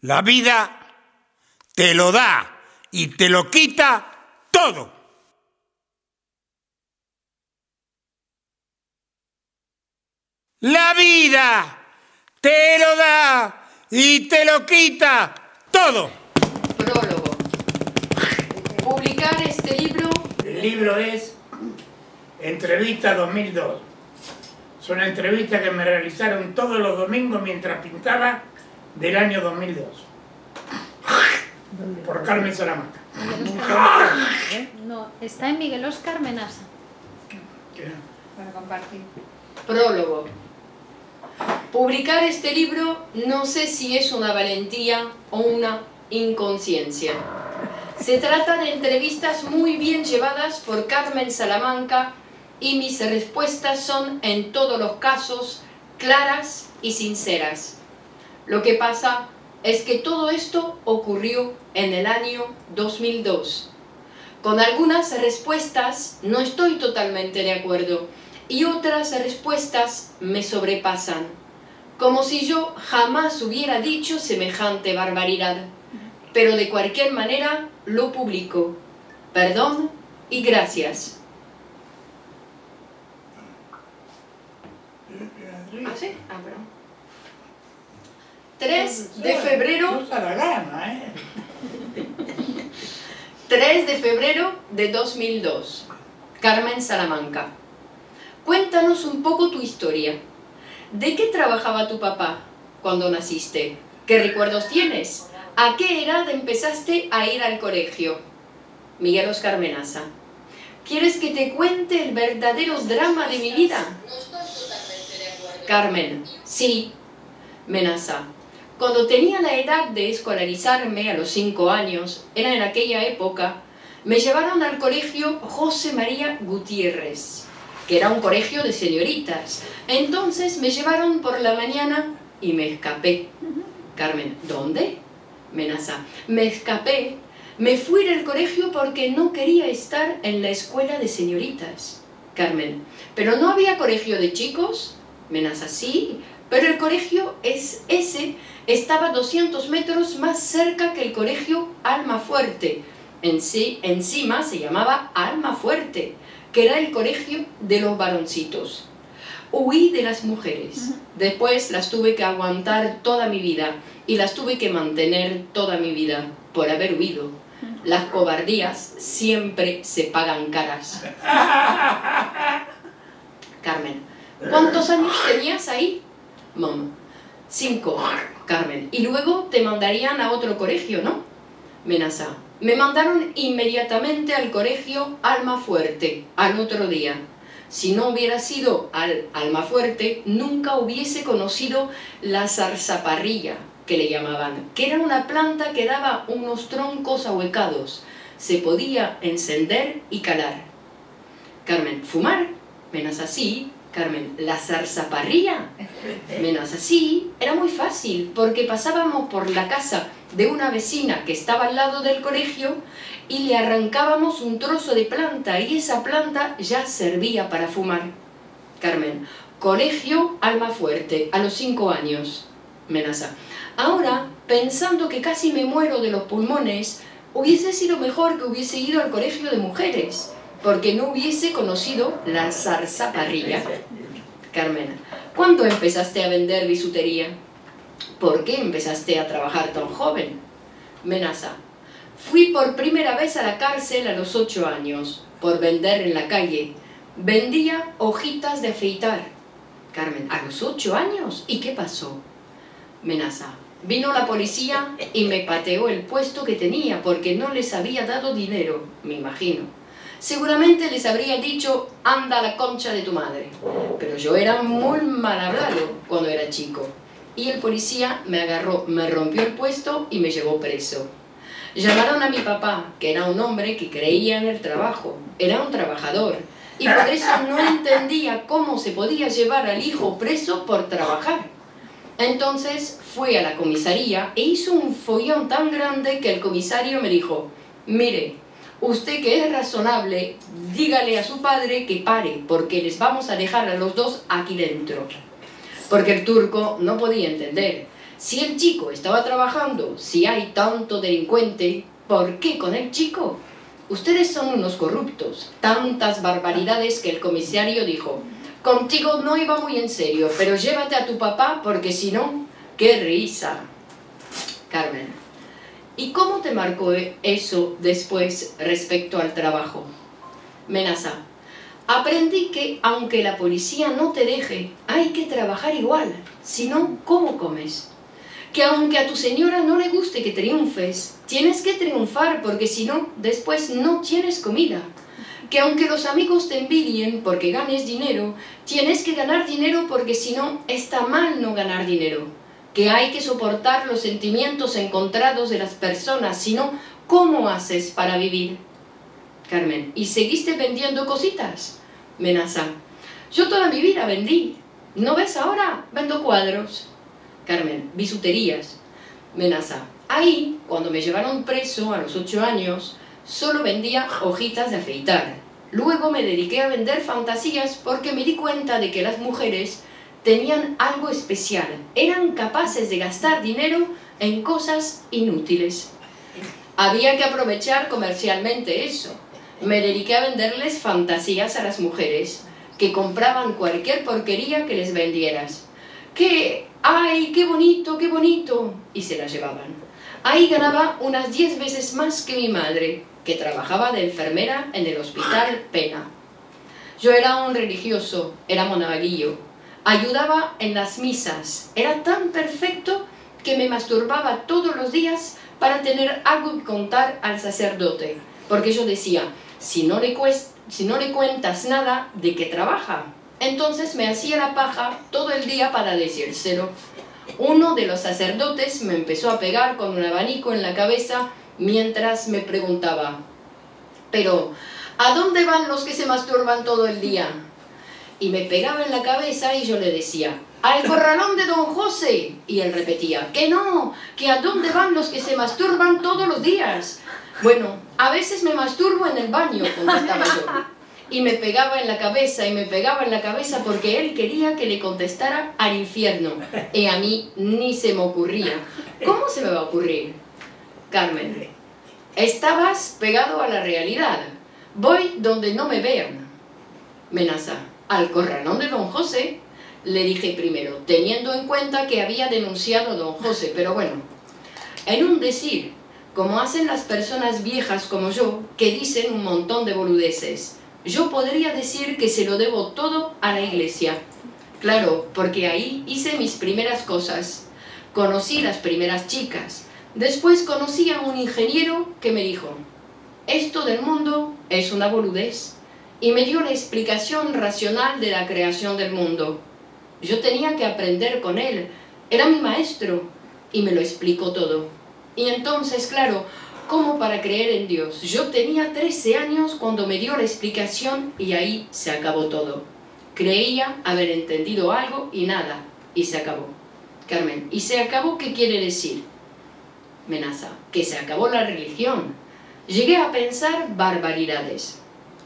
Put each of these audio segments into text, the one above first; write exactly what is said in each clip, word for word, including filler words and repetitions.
La vida te lo da y te lo quita todo. La vida te lo da y te lo quita todo. Prólogo. Publicar este libro. El libro es Entrevista dos mil dos. Son entrevistas que me realizaron todos los domingos mientras pintaba del año dos mil dos. Por Carmen Salamanca. No, está en Miguel Óscar Menasa. Para compartir. Prólogo. Publicar este libro no sé si es una valentía o una inconsciencia. Se trata de entrevistas muy bien llevadas por Carmen Salamanca y mis respuestas son en todos los casos claras y sinceras. Lo que pasa es que todo esto ocurrió en el año dos mil dos. Con algunas respuestas no estoy totalmente de acuerdo y otras respuestas me sobrepasan, como si yo jamás hubiera dicho semejante barbaridad. Pero de cualquier manera lo publico. Perdón y gracias. ¿Ah, sí? Ah, perdón. tres de febrero... tres de febrero de dos mil dos. Carmen Salamanca. Cuéntanos un poco tu historia. ¿De qué trabajaba tu papá cuando naciste? ¿Qué recuerdos tienes? ¿A qué edad empezaste a ir al colegio? Miguel Óscar Menasa. ¿Quieres que te cuente el verdadero drama de mi vida? Carmen. Sí. Menasa. Cuando tenía la edad de escolarizarme a los cinco años, era en aquella época, me llevaron al colegio José María Gutiérrez, que era un colegio de señoritas. Entonces me llevaron por la mañana y me escapé. Carmen. ¿Dónde? Menasa. Me escapé. Me fui del colegio porque no quería estar en la escuela de señoritas. Carmen. ¿Pero no había colegio de chicos? Menasa. Sí, pero el colegio es ese estaba doscientos metros más cerca que el colegio Almafuerte. En sí, encima se llamaba Almafuerte, que era el colegio de los varoncitos. Huí de las mujeres. Después las tuve que aguantar toda mi vida y las tuve que mantener toda mi vida por haber huido. Las cobardías siempre se pagan caras. Carmen. ¿Cuántos años tenías ahí? Mamá. Cinco. Carmen. Y luego te mandarían a otro colegio, ¿no? Menasa. Me mandaron inmediatamente al colegio Almafuerte, al otro día. Si no hubiera sido al Almafuerte, nunca hubiese conocido la zarzaparrilla, que le llamaban, que era una planta que daba unos troncos ahuecados. Se podía encender y calar. Carmen. ¿Fumar? Menasa. Sí. Carmen. ¿La zarzaparrilla? Menasa. Sí, era muy fácil, porque pasábamos por la casa de una vecina que estaba al lado del colegio y le arrancábamos un trozo de planta y esa planta ya servía para fumar. Carmen. Colegio Almafuerte, a los cinco años. Menasa. Ahora, pensando que casi me muero de los pulmones, hubiese sido mejor que hubiese ido al colegio de mujeres, porque no hubiese conocido la zarzaparrilla. Carmen. ¿Cuándo empezaste a vender bisutería? ¿Por qué empezaste a trabajar tan joven? Menasa. Fui por primera vez a la cárcel a los ocho años, por vender en la calle. Vendía hojitas de afeitar. Carmen. ¿A los ocho años? ¿Y qué pasó? Menasa. Vino la policía y me pateó el puesto que tenía porque no les había dado dinero, me imagino. Seguramente les habría dicho, anda a la concha de tu madre. Pero yo era muy mal hablado cuando era chico. Y el policía me agarró, me rompió el puesto y me llevó preso. Llamaron a mi papá, que era un hombre que creía en el trabajo. Era un trabajador. Y por eso no entendía cómo se podía llevar al hijo preso por trabajar. Entonces fui a la comisaría e hizo un follón tan grande que el comisario me dijo, mire, usted que es razonable, dígale a su padre que pare, porque les vamos a dejar a los dos aquí dentro. Porque el turco no podía entender. Si el chico estaba trabajando, si hay tanto delincuente, ¿por qué con el chico? Ustedes son unos corruptos. Tantas barbaridades que el comisario dijo, contigo no iba muy en serio, pero llévate a tu papá porque si no, ¡qué risa! Carmen, ¿y cómo te marcó eso después respecto al trabajo? Menaza, aprendí que aunque la policía no te deje, hay que trabajar igual, si no, ¿cómo comes? Que aunque a tu señora no le guste que triunfes, tienes que triunfar porque si no, después no tienes comida. Que aunque los amigos te envidien porque ganes dinero, tienes que ganar dinero porque si no, está mal no ganar dinero. Que hay que soportar los sentimientos encontrados de las personas, si no, ¿cómo haces para vivir? Carmen, ¿y seguiste vendiendo cositas? Menaza, yo toda mi vida vendí. ¿No ves ahora? Vendo cuadros. Carmen, bisuterías. Menaza, ahí, cuando me llevaron preso a los ocho años, solo vendía hojitas de afeitar. Luego me dediqué a vender fantasías porque me di cuenta de que las mujeres tenían algo especial. Eran capaces de gastar dinero en cosas inútiles. Había que aprovechar comercialmente eso. Me dediqué a venderles fantasías a las mujeres, que compraban cualquier porquería que les vendieras. Que, ¡ay, qué bonito, qué bonito! Y se las llevaban. Ahí ganaba unas diez veces más que mi madre, que trabajaba de enfermera en el hospital Pena. Yo era un religioso, era monaguillo. Ayudaba en las misas. Era tan perfecto que me masturbaba todos los días para tener algo que contar al sacerdote. Porque yo decía, si no le, si no le cuentas nada, ¿de qué trabaja? Entonces me hacía la paja todo el día para decírselo. Uno de los sacerdotes me empezó a pegar con un abanico en la cabeza mientras me preguntaba, pero ¿a dónde van los que se masturban todo el día? Y me pegaba en la cabeza y yo le decía, ¡al corralón de don José! Y él repetía, que no, que ¿a dónde van los que se masturban todos los días? Bueno, a veces me masturbo en el baño, contestaba yo. Y me pegaba en la cabeza y me pegaba en la cabeza porque él quería que le contestara al infierno. Y a mí ni se me ocurría. ¿Cómo se me va a ocurrir? Carmen, estabas pegado a la realidad. Voy donde no me vean. Menaza, al corralón de don José, le dije primero, teniendo en cuenta que había denunciado a don José, pero bueno, en un decir, como hacen las personas viejas como yo, que dicen un montón de boludeces. Yo podría decir que se lo debo todo a la iglesia. Claro, porque ahí hice mis primeras cosas. Conocí las primeras chicas. Después conocí a un ingeniero que me dijo, esto del mundo es una boludez. Y me dio la explicación racional de la creación del mundo. Yo tenía que aprender con él. Era mi maestro. Y me lo explicó todo. Y entonces, claro, como para creer en Dios. Yo tenía trece años cuando me dio la explicación y ahí se acabó todo. Creía haber entendido algo y nada, y se acabó. Carmen, ¿y se acabó qué quiere decir? Menaza, que se acabó la religión. Llegué a pensar barbaridades.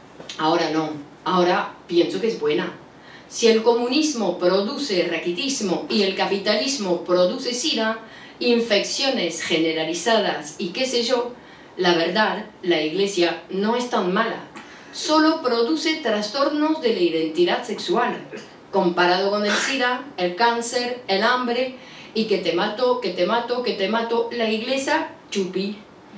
Ahora no, ahora pienso que es buena. Si el comunismo produce raquitismo y el capitalismo produce sida, infecciones generalizadas y qué sé yo, la verdad, la iglesia no es tan mala. Solo produce trastornos de la identidad sexual. Comparado con el sida, el cáncer, el hambre y que te mato, que te mato, que te mato, la iglesia chupi.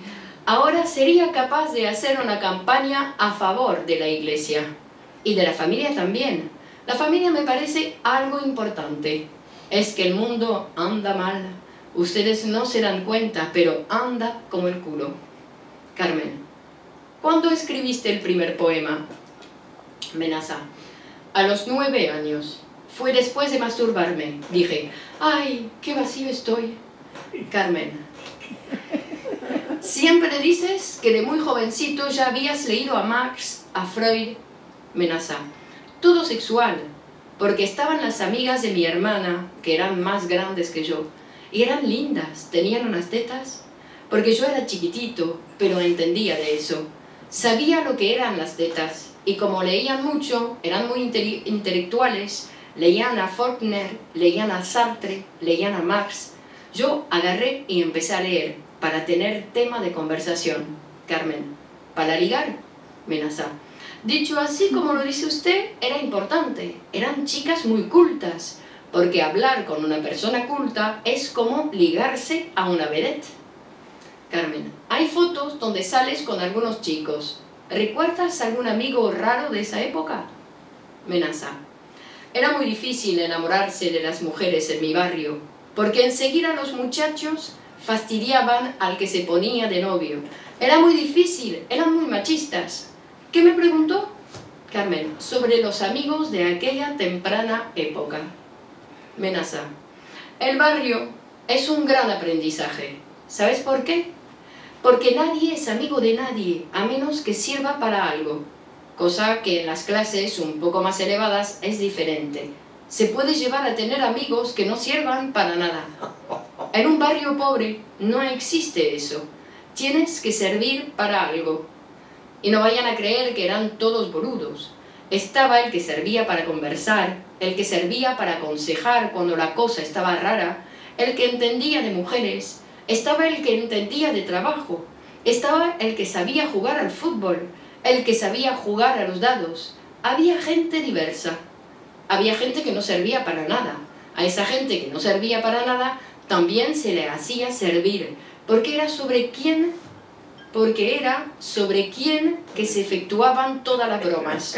Ahora sería capaz de hacer una campaña a favor de la iglesia y de la familia también. La familia me parece algo importante. Es que el mundo anda mal. Ustedes no se dan cuenta, pero anda como el culo. Carmen, ¿cuándo escribiste el primer poema? Menaza, a los nueve años. Fue después de masturbarme. Dije, ¡ay, qué vacío estoy! Carmen, siempre dices que de muy jovencito ya habías leído a Marx, a Freud. Menaza, todo sexual, porque estaban las amigas de mi hermana, que eran más grandes que yo, y eran lindas, tenían unas tetas, porque yo era chiquitito, pero entendía de eso. Sabía lo que eran las tetas, y como leían mucho, eran muy inte intelectuales, leían a Faulkner, leían a Sartre, leían a Marx. Yo agarré y empecé a leer para tener tema de conversación. Carmen, ¿para ligar? Menaza. Dicho así como lo dice usted, era importante. Eran chicas muy cultas, porque hablar con una persona culta es como ligarse a una vedette. Carmen, hay fotos donde sales con algunos chicos. ¿Recuerdas algún amigo raro de esa época? Menaza. Era muy difícil enamorarse de las mujeres en mi barrio, porque enseguida los muchachos fastidiaban al que se ponía de novio. Era muy difícil, eran muy machistas. ¿Qué me preguntó? Carmen, sobre los amigos de aquella temprana época. Menaza. El barrio es un gran aprendizaje. ¿Sabes por qué? Porque nadie es amigo de nadie, a menos que sirva para algo. Cosa que en las clases un poco más elevadas es diferente. Se puede llevar a tener amigos que no sirvan para nada. En un barrio pobre no existe eso. Tienes que servir para algo. Y no vayan a creer que eran todos boludos. Estaba el que servía para conversar, el que servía para aconsejar cuando la cosa estaba rara, el que entendía de mujeres, estaba el que entendía de trabajo, estaba el que sabía jugar al fútbol, el que sabía jugar a los dados. Había gente diversa. Había gente que no servía para nada. A esa gente que no servía para nada también se le hacía servir, porque era sobre quién, porque era sobre quién que se efectuaban todas las bromas.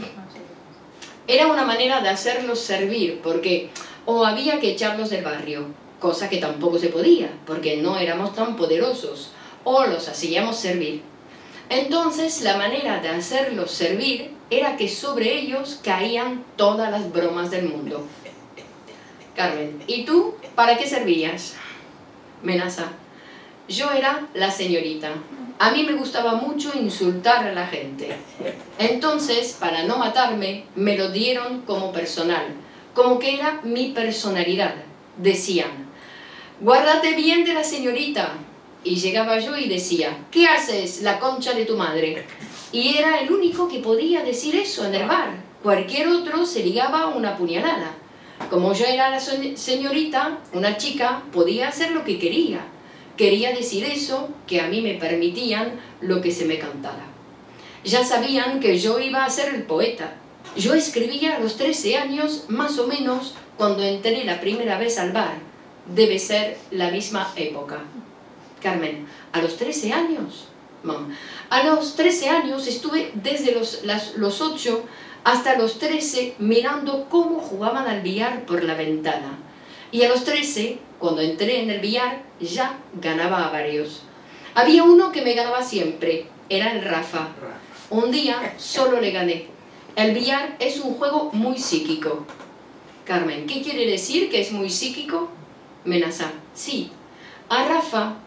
Era una manera de hacerlos servir, porque o había que echarlos del barrio, cosa que tampoco se podía, porque no éramos tan poderosos, o los hacíamos servir. Entonces la manera de hacerlos servir era que sobre ellos caían todas las bromas del mundo. Carmen, ¿y tú para qué servías? Menaza. Yo era la señorita. A mí me gustaba mucho insultar a la gente. Entonces, para no matarme, me lo dieron como personal, como que era mi personalidad. Decían, guárdate bien de la señorita. Y llegaba yo y decía, ¿qué haces, la concha de tu madre? Y era el único que podía decir eso en el bar. Cualquier otro se ligaba una puñalada. Como yo era la señorita, una chica podía hacer lo que quería. Quería decir eso, que a mí me permitían lo que se me cantara. Ya sabían que yo iba a ser el poeta. Yo escribía a los trece años, más o menos, cuando entré la primera vez al bar. Debe ser la misma época. Carmen, ¿a los trece años? Mam. A los trece años estuve desde los, las, los ocho hasta los trece mirando cómo jugaban al billar por la ventana. Y a los trece, cuando entré en el billar, ya ganaba a varios. Había uno que me ganaba siempre, era el Rafa. Un día solo le gané. El billar es un juego muy psíquico. Carmen, ¿qué quiere decir que es muy psíquico? Menaza, sí. A Rafa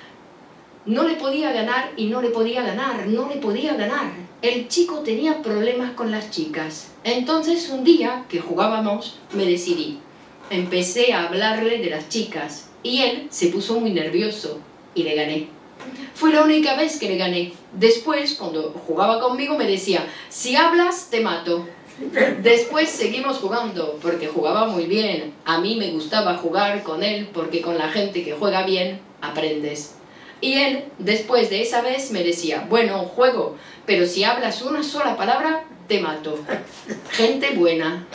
no le podía ganar y no le podía ganar, no le podía ganar. El chico tenía problemas con las chicas. Entonces un día que jugábamos me decidí. Empecé a hablarle de las chicas y él se puso muy nervioso y le gané. Fue la única vez que le gané. Después, cuando jugaba conmigo, me decía, si hablas, te mato. Después seguimos jugando porque jugaba muy bien. A mí me gustaba jugar con él porque con la gente que juega bien, aprendes. Y él, después de esa vez, me decía, bueno, juego, pero si hablas una sola palabra, te mato. Gente buena.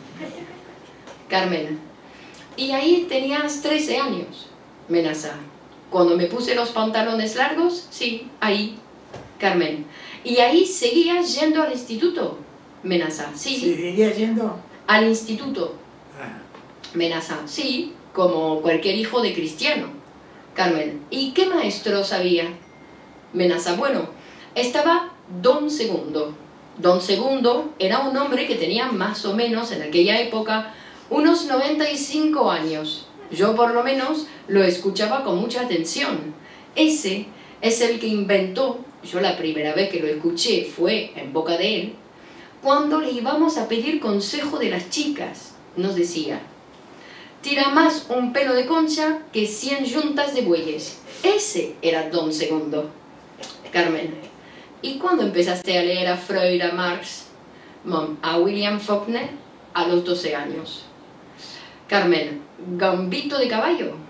Carmen, y ahí tenías trece años. Menaza, cuando me puse los pantalones largos, sí, ahí. Carmen, y ahí seguías yendo al instituto. Menaza, sí. ¿Seguirías yendo? Al instituto. Ah. Menaza, sí, como cualquier hijo de cristiano. Carmen, ¿y qué maestro sabía? Menaza, bueno, estaba Don Segundo. Don Segundo era un hombre que tenía más o menos en aquella época unos noventa y cinco años. Yo por lo menos lo escuchaba con mucha atención. Ese es el que inventó, yo la primera vez que lo escuché fue en boca de él, cuando le íbamos a pedir consejo de las chicas. Nos decía, tira más un pelo de concha que cien yuntas de bueyes. Ese era Don Segundo. Carmen, ¿y cuándo empezaste a leer a Freud, a Marx, a William Faulkner? A los doce años. Carmen, ¿Gambito de caballo?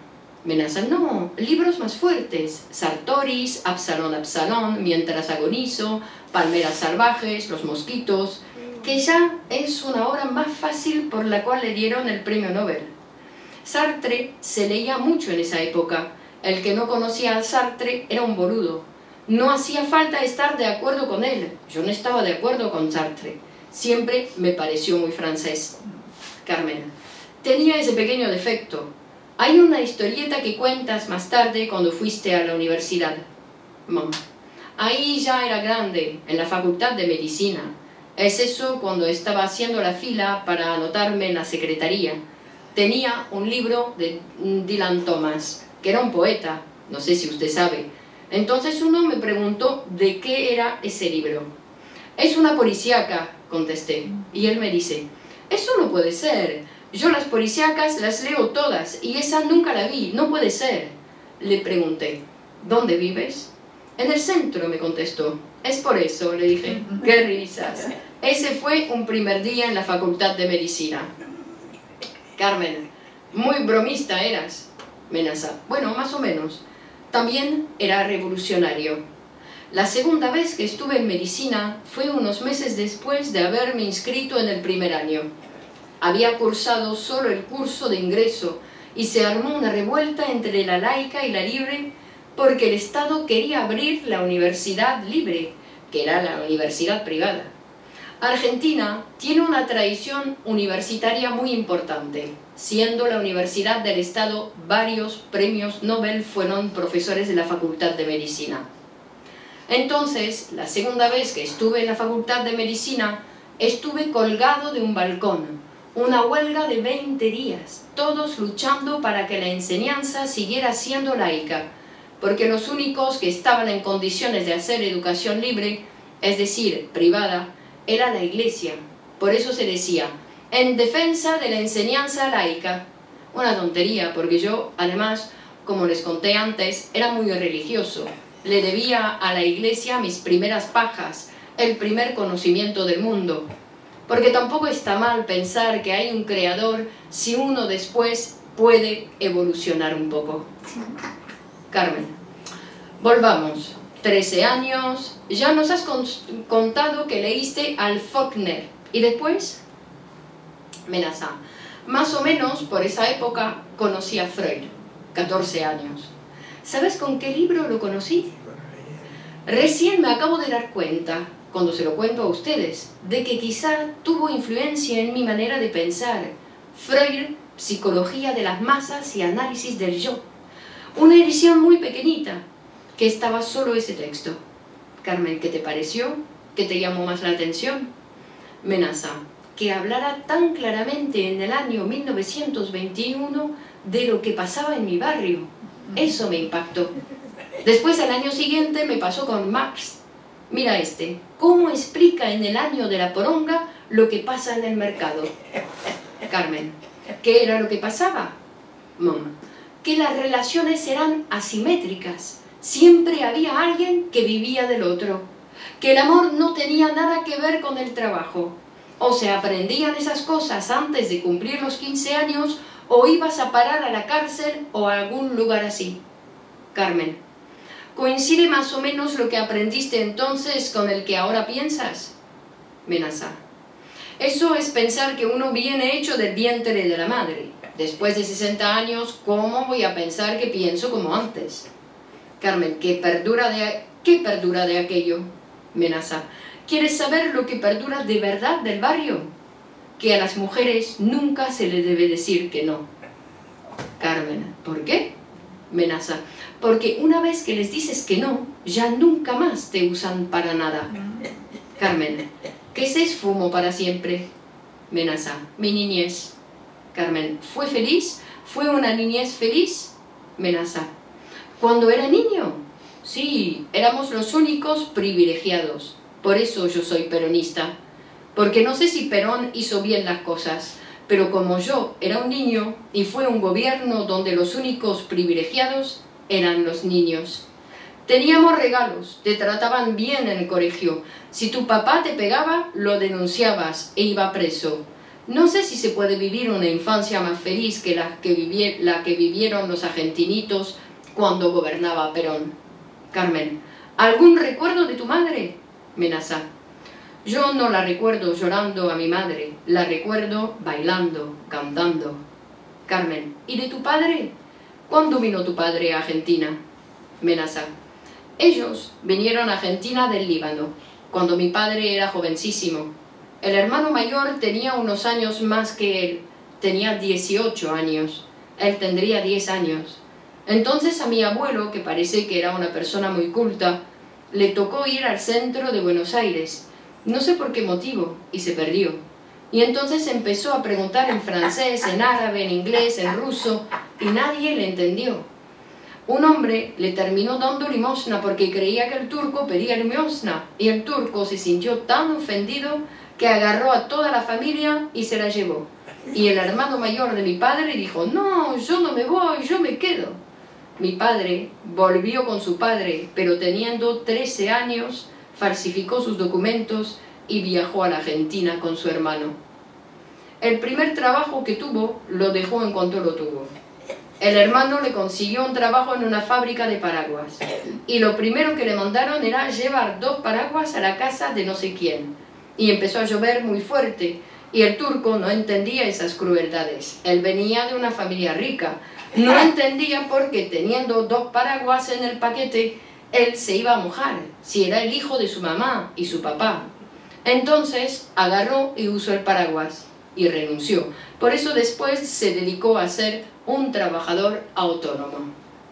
Menaza, no, libros más fuertes. Sartoris, Absalón, Absalón, Mientras agonizo, Palmeras salvajes, Los mosquitos, que ya es una obra más fácil por la cual le dieron el premio Nobel. Sartre se leía mucho en esa época. El que no conocía a Sartre era un boludo. No hacía falta estar de acuerdo con él. Yo no estaba de acuerdo con Sartre. Siempre me pareció muy francés. Carmen, tenía ese pequeño defecto. Hay una historieta que cuentas más tarde cuando fuiste a la universidad. Mamá, ahí ya era grande, en la facultad de medicina. Es eso cuando estaba haciendo la fila para anotarme en la secretaría. Tenía un libro de Dylan Thomas, que era un poeta, no sé si usted sabe. Entonces uno me preguntó de qué era ese libro. Es una policíaca, contesté, y él me dice, eso no puede ser, yo las policíacas las leo todas, y esa nunca la vi, no puede ser. Le pregunté, ¿dónde vives? En el centro, me contestó. Es por eso, le dije, qué risas. Ese fue un primer día en la facultad de medicina. Carmen, muy bromista eras. Menaza, bueno, más o menos. También era revolucionario. La segunda vez que estuve en medicina fue unos meses después de haberme inscrito en el primer año. Había cursado solo el curso de ingreso y se armó una revuelta entre la laica y la libre porque el Estado quería abrir la universidad libre, que era la universidad privada. Argentina tiene una tradición universitaria muy importante. Siendo la Universidad del Estado, varios premios Nobel fueron profesores de la Facultad de Medicina. Entonces, la segunda vez que estuve en la Facultad de Medicina, estuve colgado de un balcón. Una huelga de veinte días, todos luchando para que la enseñanza siguiera siendo laica, porque los únicos que estaban en condiciones de hacer educación libre, es decir, privada, era la Iglesia. Por eso se decía, en defensa de la enseñanza laica. Una tontería, porque yo, además, como les conté antes, era muy religioso. Le debía a la Iglesia mis primeras pajas, el primer conocimiento del mundo. Porque tampoco está mal pensar que hay un creador si uno después puede evolucionar un poco. Carmen, volvamos. trece años, ya nos has contado que leíste al Faulkner. ¿Y después? Menaza, más o menos por esa época conocí a Freud, catorce años. ¿Sabes con qué libro lo conocí? Recién me acabo de dar cuenta, cuando se lo cuento a ustedes, de que quizá tuvo influencia en mi manera de pensar. Freud, Psicología de las masas y análisis del yo. Una edición muy pequeñita, que estaba solo ese texto. Carmen, ¿qué te pareció? ¿Qué te llamó más la atención? Menaza, que hablara tan claramente en el año mil novecientos veintiuno de lo que pasaba en mi barrio. Eso me impactó. Después, al año siguiente, me pasó con Marx. Mira este, ¿cómo explica en el año de la poronga lo que pasa en el mercado? Carmen, ¿qué era lo que pasaba? Mamá, que las relaciones eran asimétricas. Siempre había alguien que vivía del otro. Que el amor no tenía nada que ver con el trabajo. O se aprendían esas cosas antes de cumplir los quince años, o ibas a parar a la cárcel o a algún lugar así. Carmen, ¿coincide más o menos lo que aprendiste entonces con el que ahora piensas? Menaza, eso es pensar que uno viene hecho del vientre de la madre. Después de sesenta años, ¿cómo voy a pensar que pienso como antes? Carmen, ¿qué perdura de, qué perdura de aquello? Menaza, ¿quieres saber lo que perdura de verdad del barrio? Que a las mujeres nunca se les debe decir que no. Carmen, ¿por qué? Menaza, porque una vez que les dices que no, ya nunca más te usan para nada. Carmen, ¿qué se esfumó para siempre? Menaza, mi niñez. Carmen, ¿fue feliz? ¿Fue una niñez feliz? Menaza, ¿cuando era niño? Sí, éramos los únicos privilegiados. Por eso yo soy peronista. Porque no sé si Perón hizo bien las cosas, pero como yo era un niño y fue un gobierno donde los únicos privilegiados eran los niños. Teníamos regalos, te trataban bien en el colegio. Si tu papá te pegaba, lo denunciabas e iba preso. No sé si se puede vivir una infancia más feliz que la que, vivi- la que vivieron los argentinitos cuando gobernaba Perón. Carmen, ¿algún recuerdo de tu madre? Menaza. Yo no la recuerdo llorando a mi madre, la recuerdo bailando, cantando. Carmen, ¿y de tu padre? ¿Cuándo vino tu padre a Argentina? Menaza. Ellos vinieron a Argentina del Líbano, cuando mi padre era jovencísimo. El hermano mayor tenía unos años más que él, tenía dieciocho años. Él tendría diez años. Entonces a mi abuelo, que parece que era una persona muy culta, le tocó ir al centro de Buenos Aires, no sé por qué motivo, y se perdió. Y entonces empezó a preguntar en francés, en árabe, en inglés, en ruso, y nadie le entendió. Un hombre le terminó dando limosna porque creía que el turco pedía limosna, y el turco se sintió tan ofendido que agarró a toda la familia y se la llevó. Y el hermano mayor de mi padre dijo, no, yo no me voy, yo me quedo. Mi padre volvió con su padre, pero teniendo trece años, falsificó sus documentos y viajó a la Argentina con su hermano. El primer trabajo que tuvo lo dejó en cuanto lo tuvo. El hermano le consiguió un trabajo en una fábrica de paraguas y lo primero que le mandaron era llevar dos paraguas a la casa de no sé quién. Y empezó a llover muy fuerte y el turco no entendía esas crueldades. Él venía de una familia rica. No entendía por qué teniendo dos paraguas en el paquete él se iba a mojar, si era el hijo de su mamá y su papá. Entonces agarró y usó el paraguas y renunció. Por eso después se dedicó a ser un trabajador autónomo.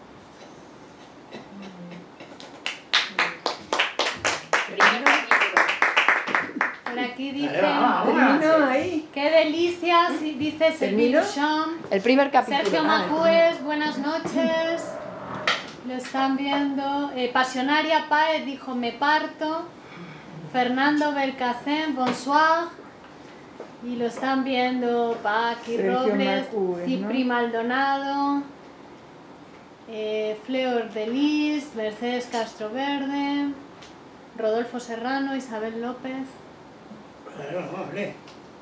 Por aquí dice, Terminó ahí. qué delicia, si dice ¿Terminó? Sergio Sean. El primer capítulo. Sergio Macúes, buenas noches. Lo están viendo. Eh, Pasionaria Paez dijo, me parto. Fernando Belcacén, bonsoir. Y lo están viendo Paqui Sergio Robles, Macúes, Cipri ¿no? Maldonado, eh, Fleur Delis, Mercedes Castro Verde, Rodolfo Serrano, Isabel López. Claro, vale.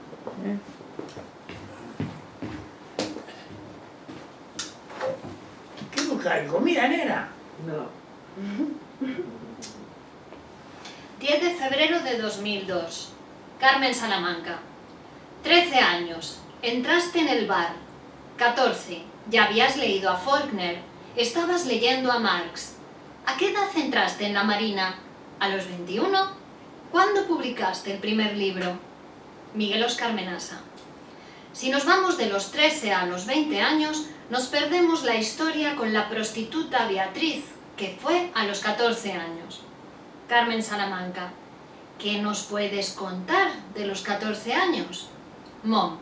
¿Qué buscáis? ¿Comida, nena? No. diez de febrero de dos mil dos. Carmen Salamanca. trece años. Entraste en el bar. catorce. Ya habías leído a Faulkner. Estabas leyendo a Marx. ¿A qué edad entraste en la Marina? ¿A los veintiuno? ¿Cuándo publicaste el primer libro? Miguel Óscar Menasa. Si nos vamos de los trece a los veinte años, nos perdemos la historia con la prostituta Beatriz, que fue a los catorce años. Carmen Salamanca. ¿Qué nos puedes contar de los catorce años? Mom.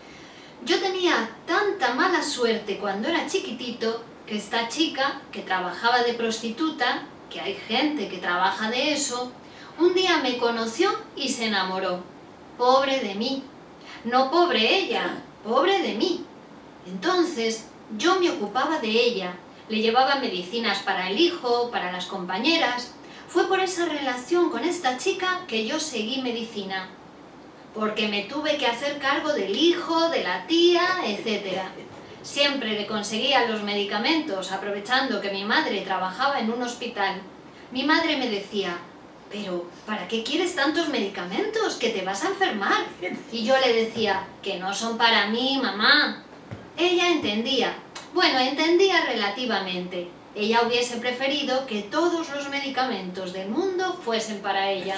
Yo tenía tanta mala suerte cuando era chiquitito que esta chica, que trabajaba de prostituta, que hay gente que trabaja de eso, un día me conoció y se enamoró. Pobre de mí. No pobre ella, pobre de mí. Entonces yo me ocupaba de ella, le llevaba medicinas para el hijo, para las compañeras. Fue por esa relación con esta chica que yo seguí medicina, porque me tuve que hacer cargo del hijo, de la tía, etcétera. Siempre le conseguía los medicamentos, aprovechando que mi madre trabajaba en un hospital. Mi madre me decía, pero ¿para qué quieres tantos medicamentos? Que te vas a enfermar. Y yo le decía, que no son para mí, mamá. Ella entendía, bueno, entendía relativamente. Ella hubiese preferido que todos los medicamentos del mundo fuesen para ella.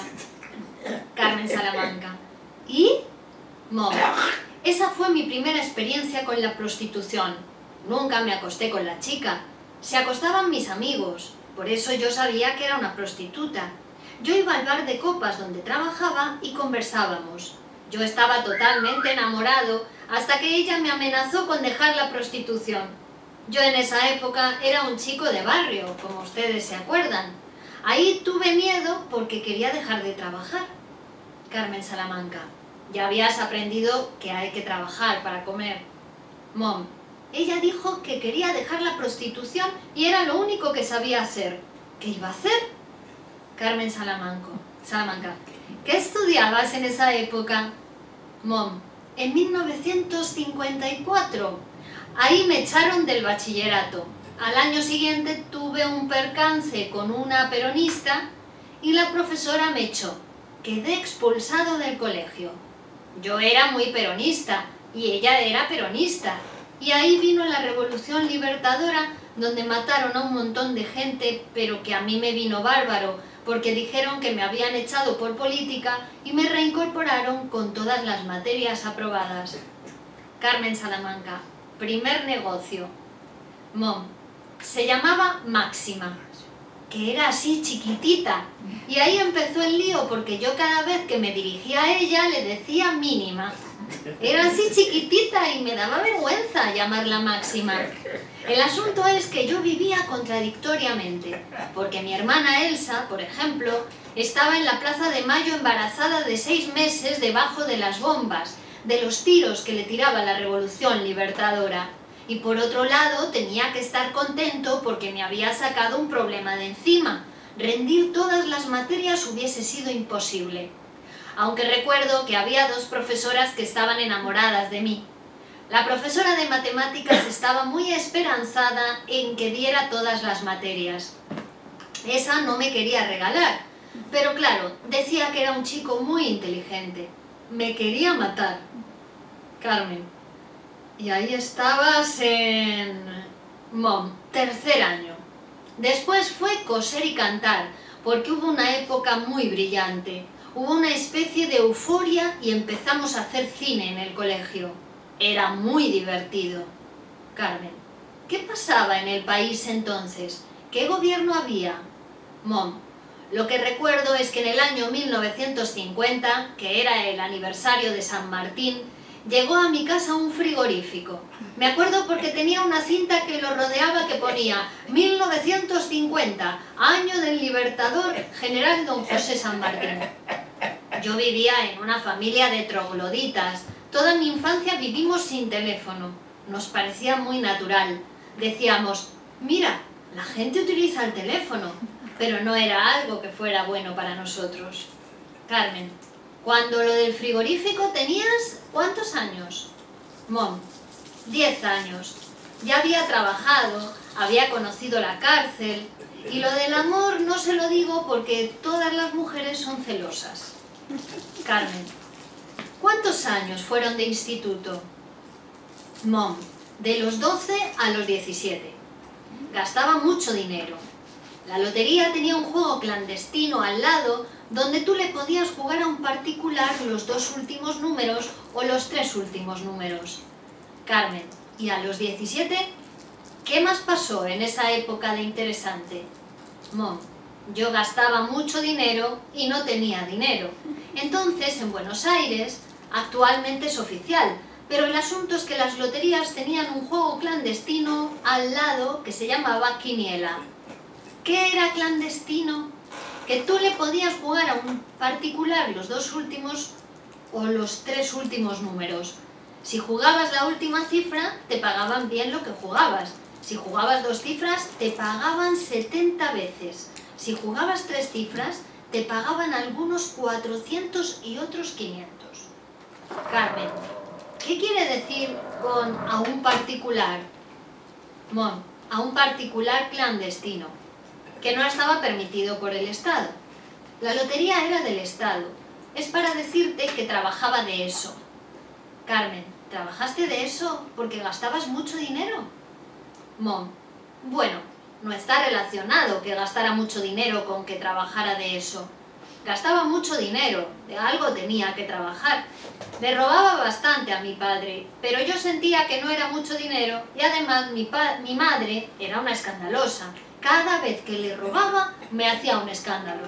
Carmen Salamanca. ¿Y? Mom. Esa fue mi primera experiencia con la prostitución. Nunca me acosté con la chica. Se acostaban mis amigos. Por eso yo sabía que era una prostituta. Yo iba al bar de copas donde trabajaba y conversábamos. Yo estaba totalmente enamorado hasta que ella me amenazó con dejar la prostitución. Yo en esa época era un chico de barrio, como ustedes se acuerdan. Ahí tuve miedo porque quería dejar de trabajar. Carmen Salamanca. Ya habías aprendido que hay que trabajar para comer. Mom. Ella dijo que quería dejar la prostitución y era lo único que sabía hacer. ¿Qué iba a hacer? Carmen Salamanca. Salamanca. ¿Qué estudiabas en esa época? Mom. en mil novecientos cincuenta y cuatro. Ahí me echaron del bachillerato. Al año siguiente tuve un percance con una peronista y la profesora me echó. Quedé expulsado del colegio. Yo era muy peronista y ella era peronista. Y ahí vino la Revolución Libertadora, donde mataron a un montón de gente, pero que a mí me vino bárbaro, porque dijeron que me habían echado por política y me reincorporaron con todas las materias aprobadas. Carmen Salamanca, primer negocio. Mom, se llamaba Máxima, que era así chiquitita, y ahí empezó el lío porque yo cada vez que me dirigía a ella le decía Mínima. Era así chiquitita y me daba vergüenza llamarla Máxima. El asunto es que yo vivía contradictoriamente, porque mi hermana Elsa, por ejemplo, estaba en la Plaza de Mayo embarazada de seis meses debajo de las bombas, de los tiros que le tiraba la Revolución Libertadora. Y por otro lado tenía que estar contento porque me había sacado un problema de encima. Rendir todas las materias hubiese sido imposible. Aunque recuerdo que había dos profesoras que estaban enamoradas de mí. La profesora de matemáticas estaba muy esperanzada en que diera todas las materias. Esa no me quería regalar, pero claro, decía que era un chico muy inteligente. Me quería matar. Carmen. Y ahí estabas en... Mom, tercer año. Después fue coser y cantar, porque hubo una época muy brillante. Hubo una especie de euforia y empezamos a hacer cine en el colegio. Era muy divertido. Carmen, ¿qué pasaba en el país entonces? ¿Qué gobierno había? Mom, lo que recuerdo es que en el año mil novecientos cincuenta, que era el aniversario de San Martín, llegó a mi casa un frigorífico. Me acuerdo porque tenía una cinta que lo rodeaba que ponía mil novecientos cincuenta, año del libertador general don José San Martín. Yo vivía en una familia de trogloditas. Toda mi infancia vivimos sin teléfono. Nos parecía muy natural. Decíamos, mira, la gente utiliza el teléfono, pero no era algo que fuera bueno para nosotros. Carmen, cuando lo del frigorífico tenías, ¿cuántos años? Mom, diez años. Ya había trabajado, había conocido la cárcel, y lo del amor no se lo digo porque todas las mujeres son celosas. Carmen, ¿cuántos años fueron de instituto? Mom, de los doce a los diecisiete. Gastaba mucho dinero. La lotería tenía un juego clandestino al lado donde tú le podías jugar a un particular los dos últimos números o los tres últimos números. Carmen, ¿y a los diecisiete? ¿Qué más pasó en esa época de interesante? Mom, yo gastaba mucho dinero y no tenía dinero. Entonces, en Buenos Aires, actualmente es oficial, pero el asunto es que las loterías tenían un juego clandestino al lado que se llamaba Quiniela. ¿Qué era clandestino? Que tú le podías jugar a un particular los dos últimos o los tres últimos números. Si jugabas la última cifra, te pagaban bien lo que jugabas. Si jugabas dos cifras, te pagaban setenta veces. Si jugabas tres cifras, te pagaban algunos cuatrocientos y otros quinientos. Carmen, ¿qué quiere decir con a un particular? Mom, a un particular clandestino, que no estaba permitido por el Estado. La lotería era del Estado. Es para decirte que trabajaba de eso. Carmen, ¿trabajaste de eso porque gastabas mucho dinero? Mom, bueno, no está relacionado que gastara mucho dinero con que trabajara de eso. Gastaba mucho dinero, de algo tenía que trabajar. Le robaba bastante a mi padre, pero yo sentía que no era mucho dinero y además mi, pa mi madre era una escandalosa. Cada vez que le robaba, me hacía un escándalo.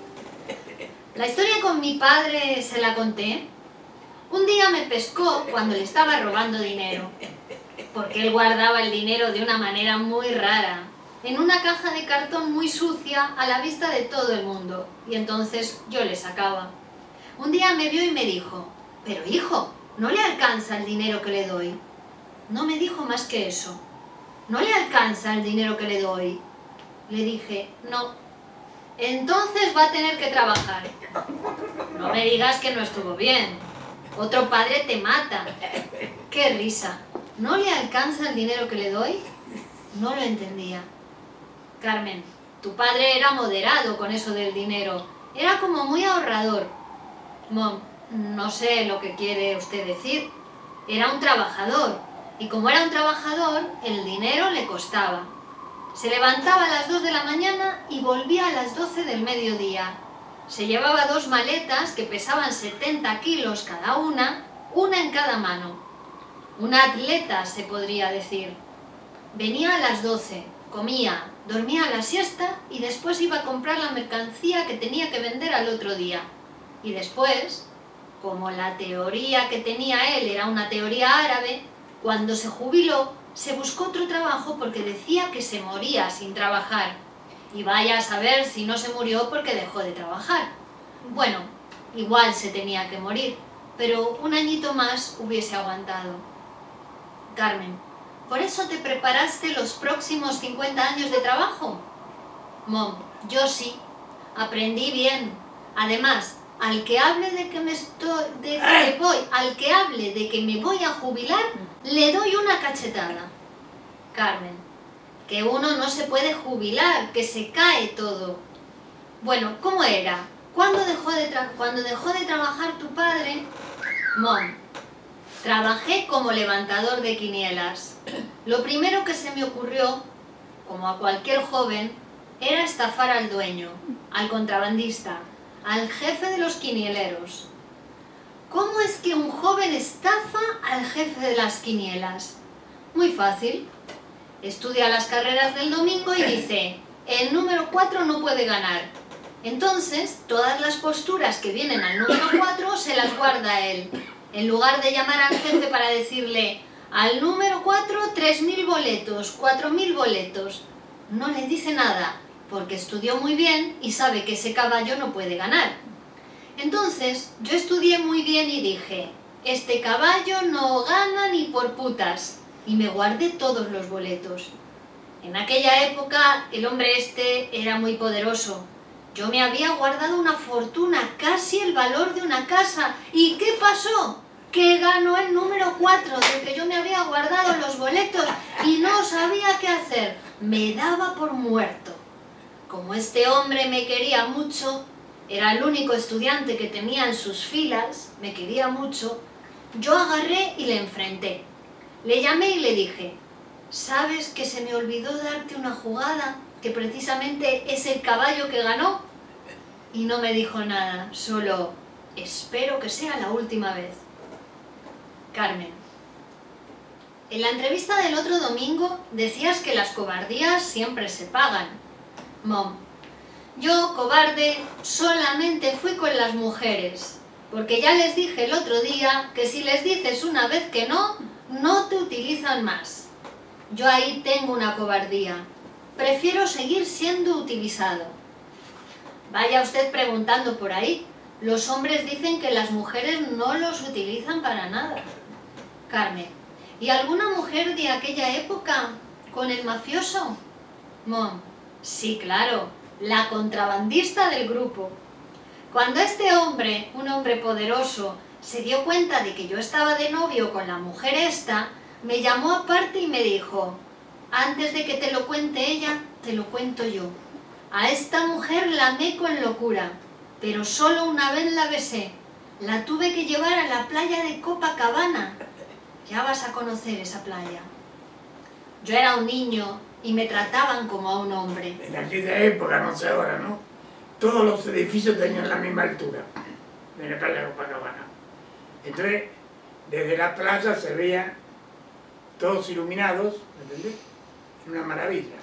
La historia con mi padre se la conté. Un día me pescó cuando le estaba robando dinero, porque él guardaba el dinero de una manera muy rara, en una caja de cartón muy sucia a la vista de todo el mundo, y entonces yo le sacaba. Un día me vio y me dijo, pero hijo, ¿no le alcanza el dinero que le doy? No me dijo más que eso. ¿No le alcanza el dinero que le doy? Le dije, no. Entonces va a tener que trabajar. No me digas que no estuvo bien. Otro padre te mata. ¡Qué risa! ¿No le alcanza el dinero que le doy? No lo entendía. Carmen, tu padre era moderado con eso del dinero. Era como muy ahorrador. Mom, no sé lo que quiere usted decir. Era un trabajador. Y como era un trabajador, el dinero le costaba. Se levantaba a las dos de la mañana y volvía a las doce del mediodía. Se llevaba dos maletas que pesaban setenta kilos cada una, una en cada mano. Una atleta, se podría decir. Venía a las doce, comía, dormía la siesta y después iba a comprar la mercancía que tenía que vender al otro día. Y después, como la teoría que tenía él era una teoría árabe, cuando se jubiló, se buscó otro trabajo porque decía que se moría sin trabajar. Y vaya a saber si no se murió porque dejó de trabajar. Bueno, igual se tenía que morir, pero un añito más hubiese aguantado. Carmen, ¿por eso te preparaste los próximos cincuenta años de trabajo? Mom, yo sí. Aprendí bien. Además, al que hable de que me estoy, de que me voy, al que hable de que me voy a jubilar, le doy una cachetada. Carmen, que uno no se puede jubilar, que se cae todo. Bueno, ¿cómo era? ¿Cuándo dejó de, tra cuando dejó de trabajar tu padre? Mom, trabajé como levantador de quinielas. Lo primero que se me ocurrió, como a cualquier joven, era estafar al dueño, al contrabandista, al jefe de los quinieleros. ¿Cómo es que un joven estafa al jefe de las quinielas? Muy fácil. Estudia las carreras del domingo y dice, el número cuatro no puede ganar. Entonces, todas las posturas que vienen al número cuatro se las guarda él. En lugar de llamar al jefe para decirle, al número cuatro, tres mil boletos, cuatro mil boletos. No le dice nada, porque estudió muy bien y sabe que ese caballo no puede ganar. Entonces, yo estudié muy bien y dije, este caballo no gana ni por putas. Y me guardé todos los boletos. En aquella época, el hombre este era muy poderoso. Yo me había guardado una fortuna, casi el valor de una casa. ¿Y qué pasó? Que ganó el número cuatro, de que yo me había guardado los boletos y no sabía qué hacer. Me daba por muerto. Como este hombre me quería mucho, era el único estudiante que tenía en sus filas, me quería mucho, yo agarré y le enfrenté. Le llamé y le dije, ¿sabes que se me olvidó darte una jugada que precisamente es el caballo que ganó? Y no me dijo nada, solo, espero que sea la última vez. Carmen, en la entrevista del otro domingo decías que las cobardías siempre se pagan. Mom, yo, cobarde, solamente fui con las mujeres, porque ya les dije el otro día que si les dices una vez que no, no te utilizan más. Yo ahí tengo una cobardía. Prefiero seguir siendo utilizado. Vaya usted preguntando por ahí. Los hombres dicen que las mujeres no los utilizan para nada. Carmen, ¿y alguna mujer de aquella época con el mafioso? Mom, sí, claro, la contrabandista del grupo. Cuando este hombre, un hombre poderoso, se dio cuenta de que yo estaba de novio con la mujer esta, me llamó aparte y me dijo, antes de que te lo cuente ella, te lo cuento yo. A esta mujer la amé con locura, pero solo una vez la besé. La tuve que llevar a la playa de Copacabana. Ya vas a conocer esa playa. Yo era un niño y me trataban como a un hombre. En aquella época, no sé ahora, ¿no? Todos los edificios tenían la misma altura de la playa de Copacabana. Entonces, desde la playa se veían todos iluminados, ¿entendés? Una maravilla.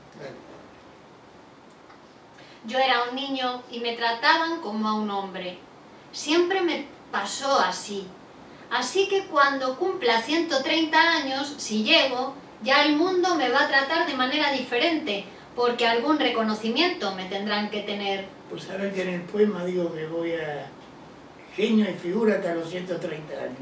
Yo era un niño y me trataban como a un hombre. Siempre me pasó así. Así que cuando cumpla ciento treinta años, si llego, ya el mundo me va a tratar de manera diferente, porque algún reconocimiento me tendrán que tener. Pues sabes que en el poema digo que voy a genio y figura hasta los ciento treinta años.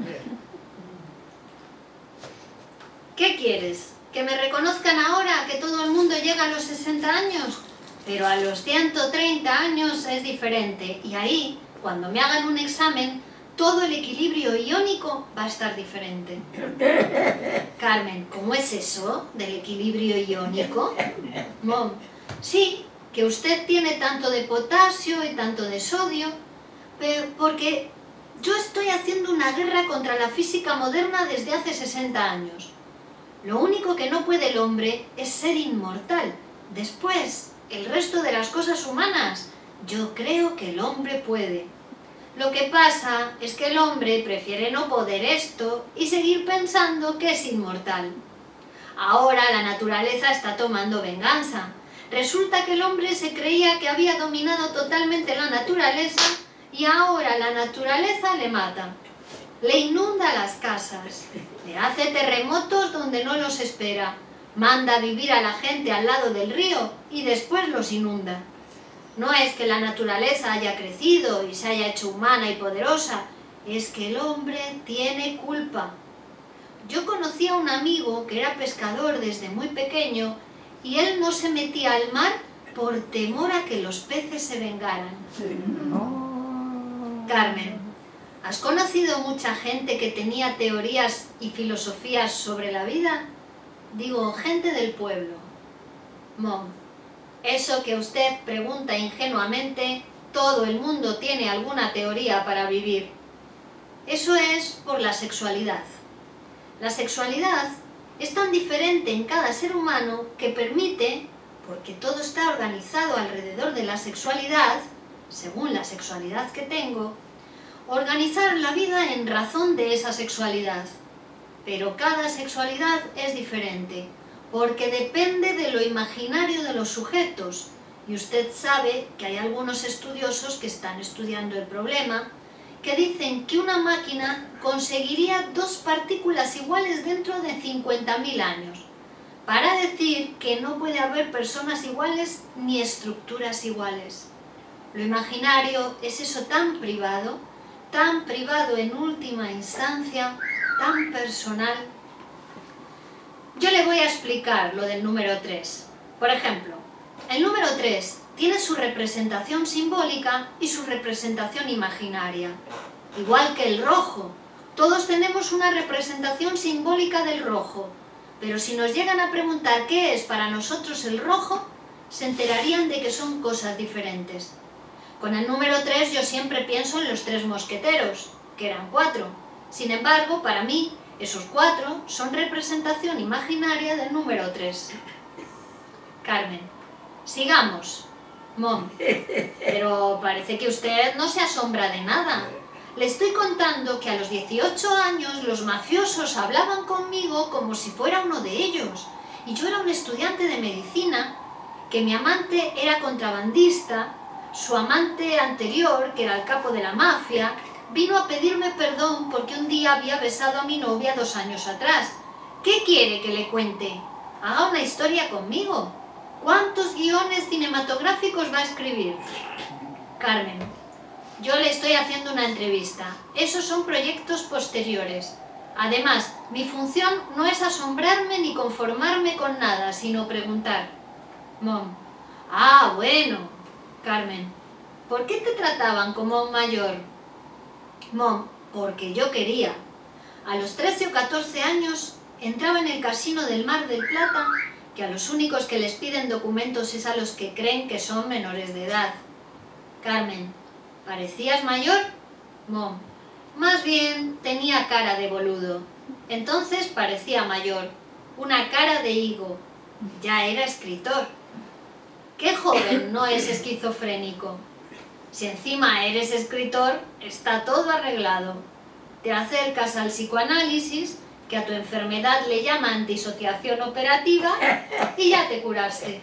¿Qué quieres? ¿Que me reconozcan ahora que todo el mundo llega a los sesenta años? Pero a los ciento treinta años es diferente y ahí, cuando me hagan un examen, todo el equilibrio iónico va a estar diferente. Carmen, ¿cómo es eso del equilibrio iónico? Mom, sí, que usted tiene tanto de potasio y tanto de sodio, pero porque yo estoy haciendo una guerra contra la física moderna desde hace sesenta años. Lo único que no puede el hombre es ser inmortal. Después, el resto de las cosas humanas, yo creo que el hombre puede. Lo que pasa es que el hombre prefiere no poder esto y seguir pensando que es inmortal. Ahora la naturaleza está tomando venganza. Resulta que el hombre se creía que había dominado totalmente la naturaleza y ahora la naturaleza le mata. Le inunda las casas, le hace terremotos donde no los espera, manda a vivir a la gente al lado del río y después los inunda. No es que la naturaleza haya crecido y se haya hecho humana y poderosa, es que el hombre tiene culpa. Yo conocí a un amigo que era pescador desde muy pequeño y él no se metía al mar por temor a que los peces se vengaran. Carmen, ¿has conocido mucha gente que tenía teorías y filosofías sobre la vida? Digo, gente del pueblo. Mom, eso que usted pregunta ingenuamente, todo el mundo tiene alguna teoría para vivir. Eso es por la sexualidad. La sexualidad es tan diferente en cada ser humano que permite, porque todo está organizado alrededor de la sexualidad, según la sexualidad que tengo, organizar la vida en razón de esa sexualidad. Pero cada sexualidad es diferente, porque depende de lo imaginario de los sujetos, y usted sabe que hay algunos estudiosos que están estudiando el problema, que dicen que una máquina conseguiría dos partículas iguales dentro de cincuenta mil años, para decir que no puede haber personas iguales ni estructuras iguales. Lo imaginario es eso tan privado, tan privado en última instancia, tan personal. Yo le voy a explicar lo del número tres. Por ejemplo, el número tres tiene su representación simbólica y su representación imaginaria. Igual que el rojo. Todos tenemos una representación simbólica del rojo, pero si nos llegan a preguntar qué es para nosotros el rojo, se enterarían de que son cosas diferentes. Con el número tres yo siempre pienso en los tres mosqueteros, que eran cuatro. Sin embargo, para mí, esos cuatro son representación imaginaria del número tres. Carmen, sigamos. Mom, pero parece que usted no se asombra de nada. Le estoy contando que a los dieciocho años los mafiosos hablaban conmigo como si fuera uno de ellos. Y yo era un estudiante de medicina, que mi amante era contrabandista, su amante anterior, que era el capo de la mafia, vino a pedirme perdón porque un día había besado a mi novia dos años atrás. ¿Qué quiere que le cuente? Haga una historia conmigo. ¿Cuántos guiones cinematográficos va a escribir? Carmen, yo le estoy haciendo una entrevista. Esos son proyectos posteriores. Además, mi función no es asombrarme ni conformarme con nada, sino preguntar. Mom, ah, bueno. Carmen, ¿por qué te trataban como un mayor? Mom, porque yo quería. A los trece o catorce años entraba en el casino del Mar del Plata, que a los únicos que les piden documentos es a los que creen que son menores de edad. Carmen, ¿parecías mayor? Mom, más bien tenía cara de boludo. Entonces parecía mayor, una cara de higo. Ya era escritor. ¿Qué joven no es esquizofrénico? Si encima eres escritor, está todo arreglado. Te acercas al psicoanálisis, que a tu enfermedad le llaman disociación operativa, y ya te curaste.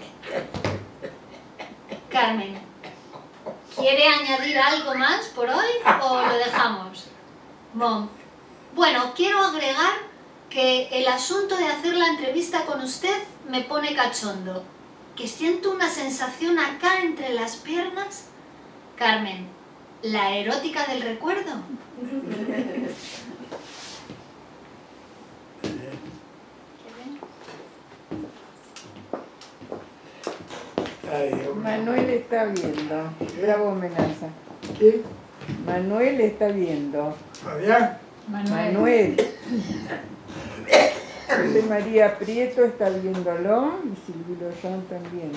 Carmen, ¿quiere añadir algo más por hoy o lo dejamos? Mom, bueno, quiero agregar que el asunto de hacer la entrevista con usted me pone cachondo, que siento una sensación acá entre las piernas. Carmen, ¿la erótica del recuerdo? Ay, Dios mío. Manuel está viendo. Bravo amenaza. ¿Qué? Manuel está viendo. Fabián, Manuel. Manuel. José María Prieto está viéndolo y Silvio Loyán también.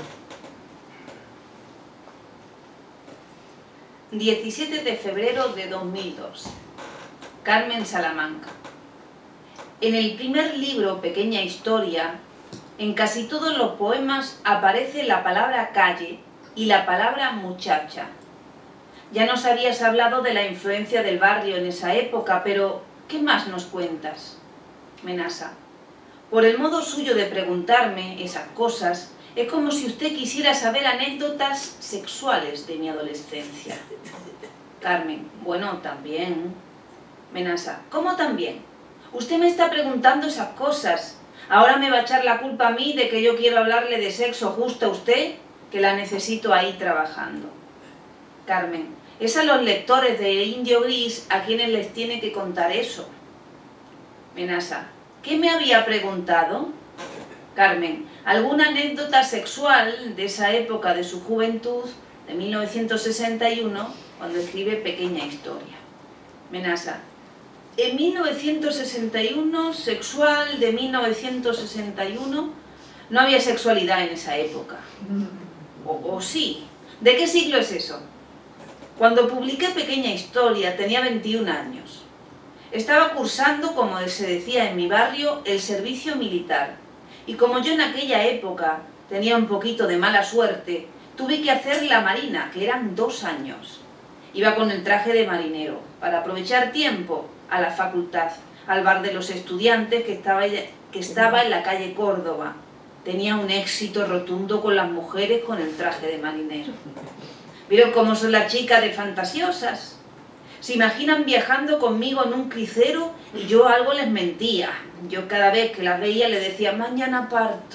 diecisiete de febrero de dos mil dos. Carmen Salamanca. En el primer libro, Pequeña Historia, en casi todos los poemas aparece la palabra calle y la palabra muchacha. Ya nos habías hablado de la influencia del barrio en esa época, pero ¿qué más nos cuentas? Menasa. Por el modo suyo de preguntarme esas cosas, es como si usted quisiera saber anécdotas sexuales de mi adolescencia. Carmen. Bueno, también. Menasa. ¿Cómo también? Usted me está preguntando esas cosas. ¿Ahora me va a echar la culpa a mí de que yo quiero hablarle de sexo justo a usted? Que la necesito ahí trabajando. Carmen. Es a los lectores de Indio Gris a quienes les tiene que contar eso. Menasa. ¿Qué me había preguntado? Carmen. ¿Alguna anécdota sexual de esa época de su juventud, de mil novecientos sesenta y uno, cuando escribe Pequeña Historia? Menasa. En mil novecientos sesenta y uno, sexual de mil novecientos sesenta y uno, no había sexualidad en esa época. O, o sí. ¿De qué siglo es eso? Cuando publiqué Pequeña Historia tenía veintiún años. Estaba cursando, como se decía en mi barrio, el servicio militar. Y como yo en aquella época tenía un poquito de mala suerte, tuve que hacer la marina, que eran dos años. Iba con el traje de marinero, para aprovechar tiempo, a la facultad, al bar de los estudiantes que estaba, que estaba en la calle Córdoba. Tenía un éxito rotundo con las mujeres con el traje de marinero. ¿Vieron cómo son las chicas de fantasiosas? Se imaginan viajando conmigo en un crucero y yo algo les mentía. Yo cada vez que las veía le decía, mañana parto.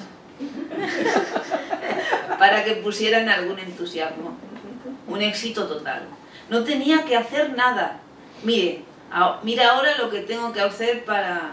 Para que pusieran algún entusiasmo. Un éxito total. No tenía que hacer nada. Mire, mira ahora lo que tengo que hacer para...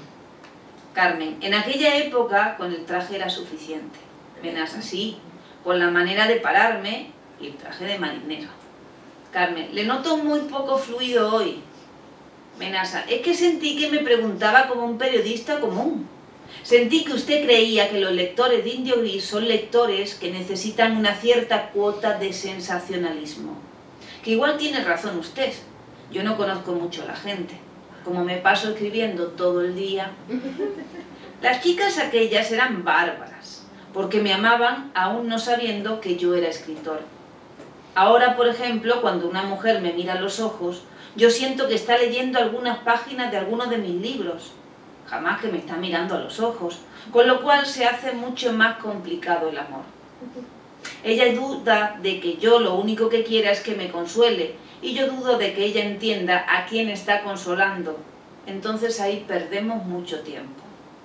Carmen, en aquella época con el traje era suficiente. Menasa, así, con la manera de pararme y el traje de marinero. Carmen, le noto muy poco fluido hoy. Menasa, es que sentí que me preguntaba como un periodista común. Sentí que usted creía que los lectores de Indio Gris son lectores que necesitan una cierta cuota de sensacionalismo. Que igual tiene razón usted. Yo no conozco mucho a la gente. Como me paso escribiendo todo el día. Las chicas aquellas eran bárbaras, porque me amaban aún no sabiendo que yo era escritor. Ahora, por ejemplo, cuando una mujer me mira a los ojos, yo siento que está leyendo algunas páginas de alguno de mis libros. Jamás que me está mirando a los ojos, con lo cual se hace mucho más complicado el amor. Ella duda de que yo lo único que quiera es que me consuele, y yo dudo de que ella entienda a quién está consolando. Entonces ahí perdemos mucho tiempo.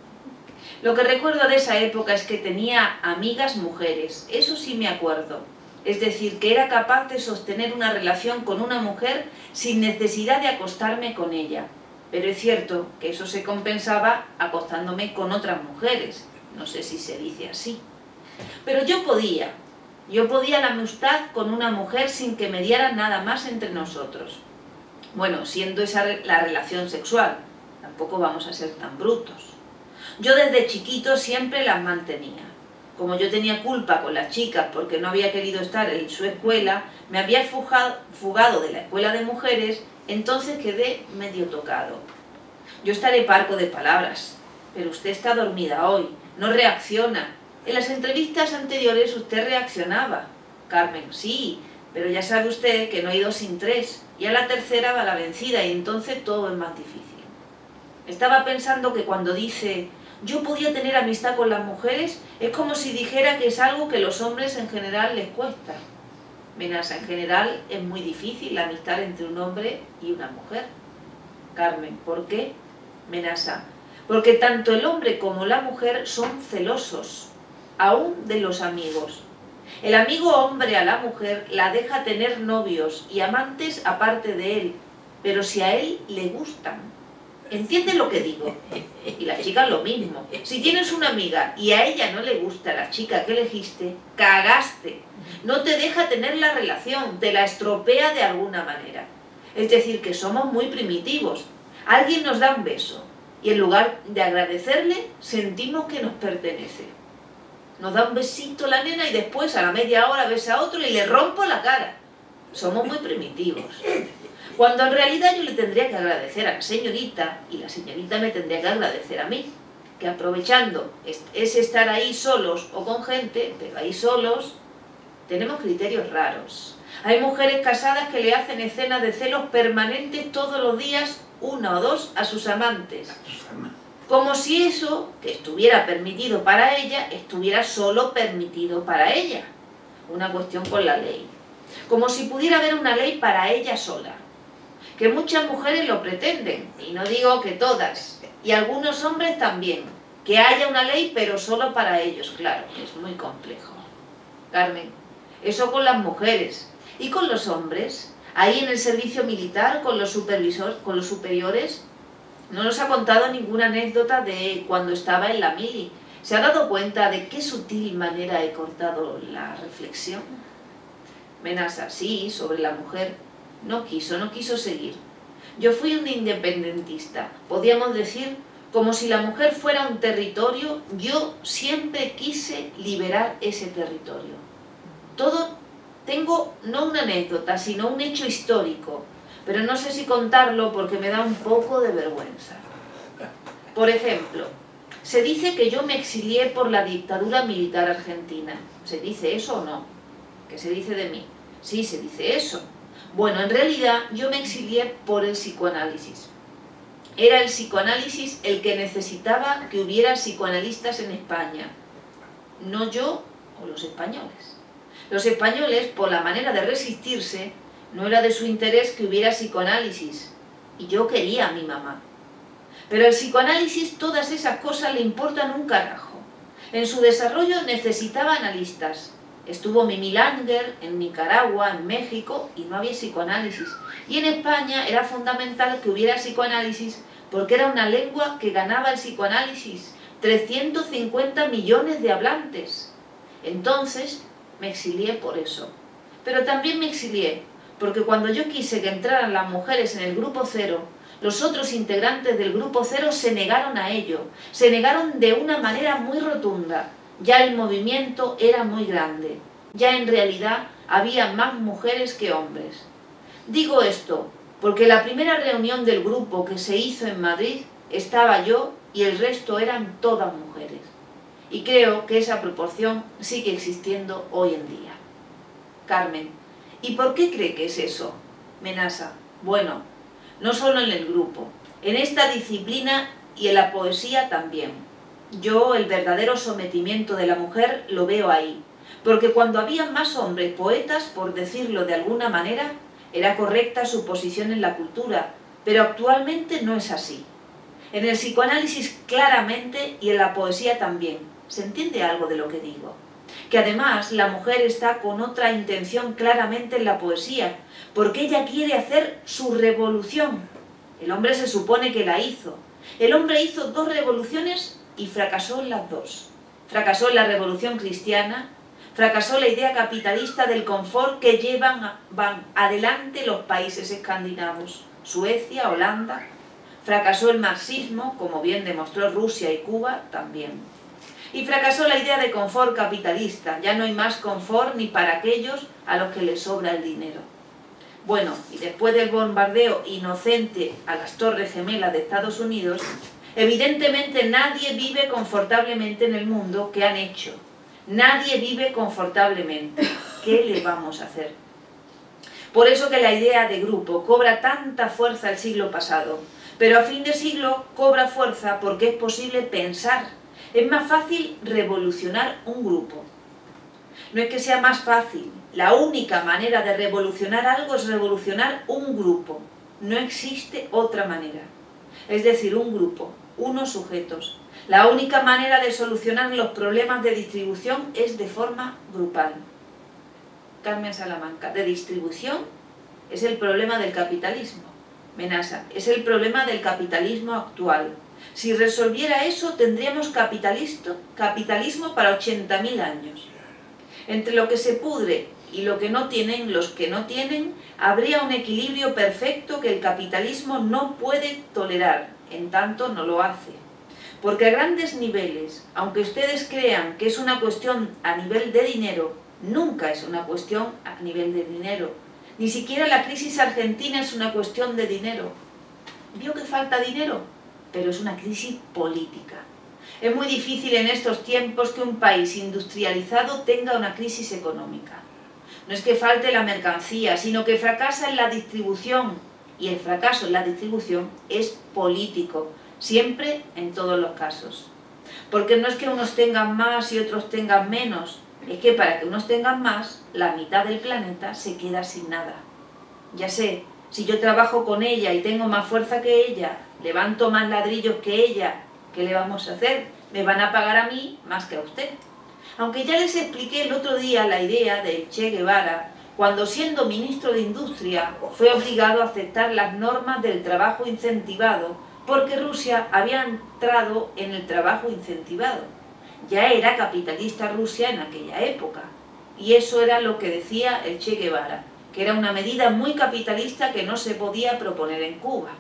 Lo que recuerdo de esa época es que tenía amigas mujeres, eso sí me acuerdo. Es decir, que era capaz de sostener una relación con una mujer sin necesidad de acostarme con ella. Pero es cierto que eso se compensaba acostándome con otras mujeres. No sé si se dice así. Pero yo podía. Yo podía la amistad con una mujer sin que mediara nada más entre nosotros. Bueno, siendo esa la relación sexual. Tampoco vamos a ser tan brutos. Yo desde chiquito siempre las mantenía. Como yo tenía culpa con las chicas porque no había querido estar en su escuela, me había fugado, fugado de la escuela de mujeres, entonces quedé medio tocado. Yo estaré parco de palabras, pero usted está dormida hoy, no reacciona. En las entrevistas anteriores usted reaccionaba. Carmen, sí, pero ya sabe usted que no hay dos sin tres, y a la tercera va la vencida, y entonces todo es más difícil. Estaba pensando que cuando dice... yo podía tener amistad con las mujeres, es como si dijera que es algo que los hombres en general les cuesta. Menasa, en general es muy difícil la amistad entre un hombre y una mujer. Carmen, ¿por qué? Menasa, porque tanto el hombre como la mujer son celosos, aún de los amigos. El amigo hombre a la mujer la deja tener novios y amantes aparte de él, pero si a él le gustan. ¿Entiendes lo que digo? Y la chica lo mismo. Si tienes una amiga y a ella no le gusta la chica que elegiste, cagaste. No te deja tener la relación, te la estropea de alguna manera. Es decir, que somos muy primitivos. Alguien nos da un beso y en lugar de agradecerle, sentimos que nos pertenece. Nos da un besito la nena y después a la media hora besa a otro y le rompo la cara. Somos muy primitivos. Cuando en realidad yo le tendría que agradecer a la señorita y la señorita me tendría que agradecer a mí. Que aprovechando ese estar ahí solos o con gente, pero ahí solos, tenemos criterios raros. Hay mujeres casadas que le hacen escenas de celos permanentes todos los días, una o dos, a sus amantes. Como si eso, que estuviera permitido para ella, estuviera solo permitido para ella. Una cuestión con la ley. Como si pudiera haber una ley para ella sola. Que muchas mujeres lo pretenden, y no digo que todas, y algunos hombres también. Que haya una ley, pero solo para ellos, claro, es muy complejo. Carmen, eso con las mujeres. ¿Y con los hombres? Ahí en el servicio militar, con los supervisores, con los superiores, no nos ha contado ninguna anécdota de cuando estaba en la mili. ¿Se ha dado cuenta de qué sutil manera he cortado la reflexión? Menasa, sí, sobre la mujer. No quiso, no quiso seguir. Yo fui un independentista, podíamos decir, como si la mujer fuera un territorio, yo siempre quise liberar ese territorio. Todo, tengo no una anécdota, sino un hecho histórico, pero no sé si contarlo porque me da un poco de vergüenza. Por ejemplo, se dice que yo me exilié por la dictadura militar argentina. ¿Se dice eso o no? ¿Qué se dice de mí? Sí, se dice eso. Bueno, en realidad yo me exilié por el psicoanálisis. Era el psicoanálisis el que necesitaba que hubiera psicoanalistas en España. No yo o los españoles. Los españoles, por la manera de resistirse, no era de su interés que hubiera psicoanálisis. Y yo quería a mi mamá. Pero el psicoanálisis, todas esas cosas le importan un carajo. En su desarrollo necesitaba analistas. Estuvo Mimi Langer en Nicaragua, en México, y no había psicoanálisis. Y en España era fundamental que hubiera psicoanálisis porque era una lengua que ganaba el psicoanálisis. trescientos cincuenta millones de hablantes. Entonces me exilié por eso. Pero también me exilié porque cuando yo quise que entraran las mujeres en el grupo cero, los otros integrantes del grupo cero se negaron a ello. Se negaron de una manera muy rotunda. Ya el movimiento era muy grande. Ya en realidad había más mujeres que hombres. Digo esto porque la primera reunión del grupo que se hizo en Madrid estaba yo y el resto eran todas mujeres. Y creo que esa proporción sigue existiendo hoy en día. Carmen, ¿y por qué cree que es eso? Menasa, bueno, no solo en el grupo, en esta disciplina y en la poesía también. Yo el verdadero sometimiento de la mujer lo veo ahí, porque cuando había más hombres poetas, por decirlo de alguna manera, era correcta su posición en la cultura, pero actualmente no es así. En el psicoanálisis claramente y en la poesía también. ¿Se entiende algo de lo que digo? Que además la mujer está con otra intención claramente en la poesía, porque ella quiere hacer su revolución. El hombre se supone que la hizo. El hombre hizo dos revoluciones y fracasó en las dos. Fracasó en la revolución cristiana, fracasó la idea capitalista del confort que llevan van adelante los países escandinavos, Suecia, Holanda. Fracasó el marxismo, como bien demostró Rusia y Cuba también. Y fracasó la idea de confort capitalista. Ya no hay más confort ni para aquellos a los que les sobra el dinero. Bueno, y después del bombardeo inocente a las Torres Gemelas de Estados Unidos, evidentemente nadie vive confortablemente en el mundo que han hecho. Nadie vive confortablemente. ¿Qué le vamos a hacer? Por eso que la idea de grupo cobra tanta fuerza el siglo pasado, pero a fin de siglo cobra fuerza porque es posible pensar. Es más fácil revolucionar un grupo. No es que sea más fácil. La única manera de revolucionar algo es revolucionar un grupo. No existe otra manera. Es decir, un grupo, unos sujetos. La única manera de solucionar los problemas de distribución es de forma grupal. Carmen Salamanca, de distribución es el problema del capitalismo. Menasa, es el problema del capitalismo actual. Si resolviera eso, tendríamos capitalismo para ochenta mil años. Entre lo que se pudre y lo que no tienen los que no tienen, habría un equilibrio perfecto que el capitalismo no puede tolerar, en tanto no lo hace. Porque a grandes niveles, aunque ustedes crean que es una cuestión a nivel de dinero, nunca es una cuestión a nivel de dinero. Ni siquiera la crisis argentina es una cuestión de dinero. Vio que falta dinero, pero es una crisis política. Es muy difícil en estos tiempos que un país industrializado tenga una crisis económica. No es que falte la mercancía, sino que fracasa en la distribución. Y el fracaso en la distribución es político, siempre en todos los casos. Porque no es que unos tengan más y otros tengan menos, es que para que unos tengan más, la mitad del planeta se queda sin nada. Ya sé, si yo trabajo con ella y tengo más fuerza que ella, levanto más ladrillos que ella, ¿qué le vamos a hacer? Me van a pagar a mí más que a usted. Aunque ya les expliqué el otro día la idea del Che Guevara, cuando siendo ministro de Industria fue obligado a aceptar las normas del trabajo incentivado, porque Rusia había entrado en el trabajo incentivado. Ya era capitalista Rusia en aquella época, y eso era lo que decía el Che Guevara, que era una medida muy capitalista que no se podía proponer en Cuba.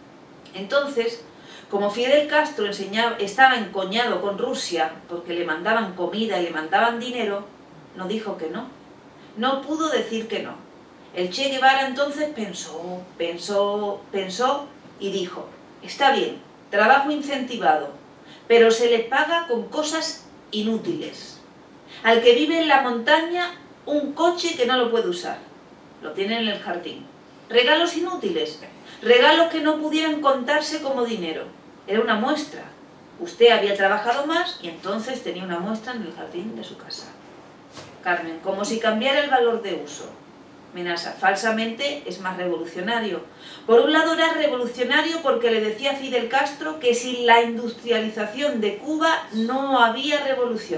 Entonces, como Fidel Castro enseñaba, estaba encoñado con Rusia porque le mandaban comida y le mandaban dinero, no dijo que no. No pudo decir que no. El Che Guevara entonces pensó, pensó, pensó y dijo, está bien, trabajo incentivado, pero se le paga con cosas inútiles. Al que vive en la montaña, un coche que no lo puede usar, lo tiene en el jardín. Regalos inútiles, regalos que no pudieran contarse como dinero. Era una muestra. Usted había trabajado más y entonces tenía una muestra en el jardín de su casa. Carmen, como si cambiara el valor de uso. Menasa, falsamente es más revolucionario. Por un lado era revolucionario porque le decía a Fidel Castro que sin la industrialización de Cuba no había revolución.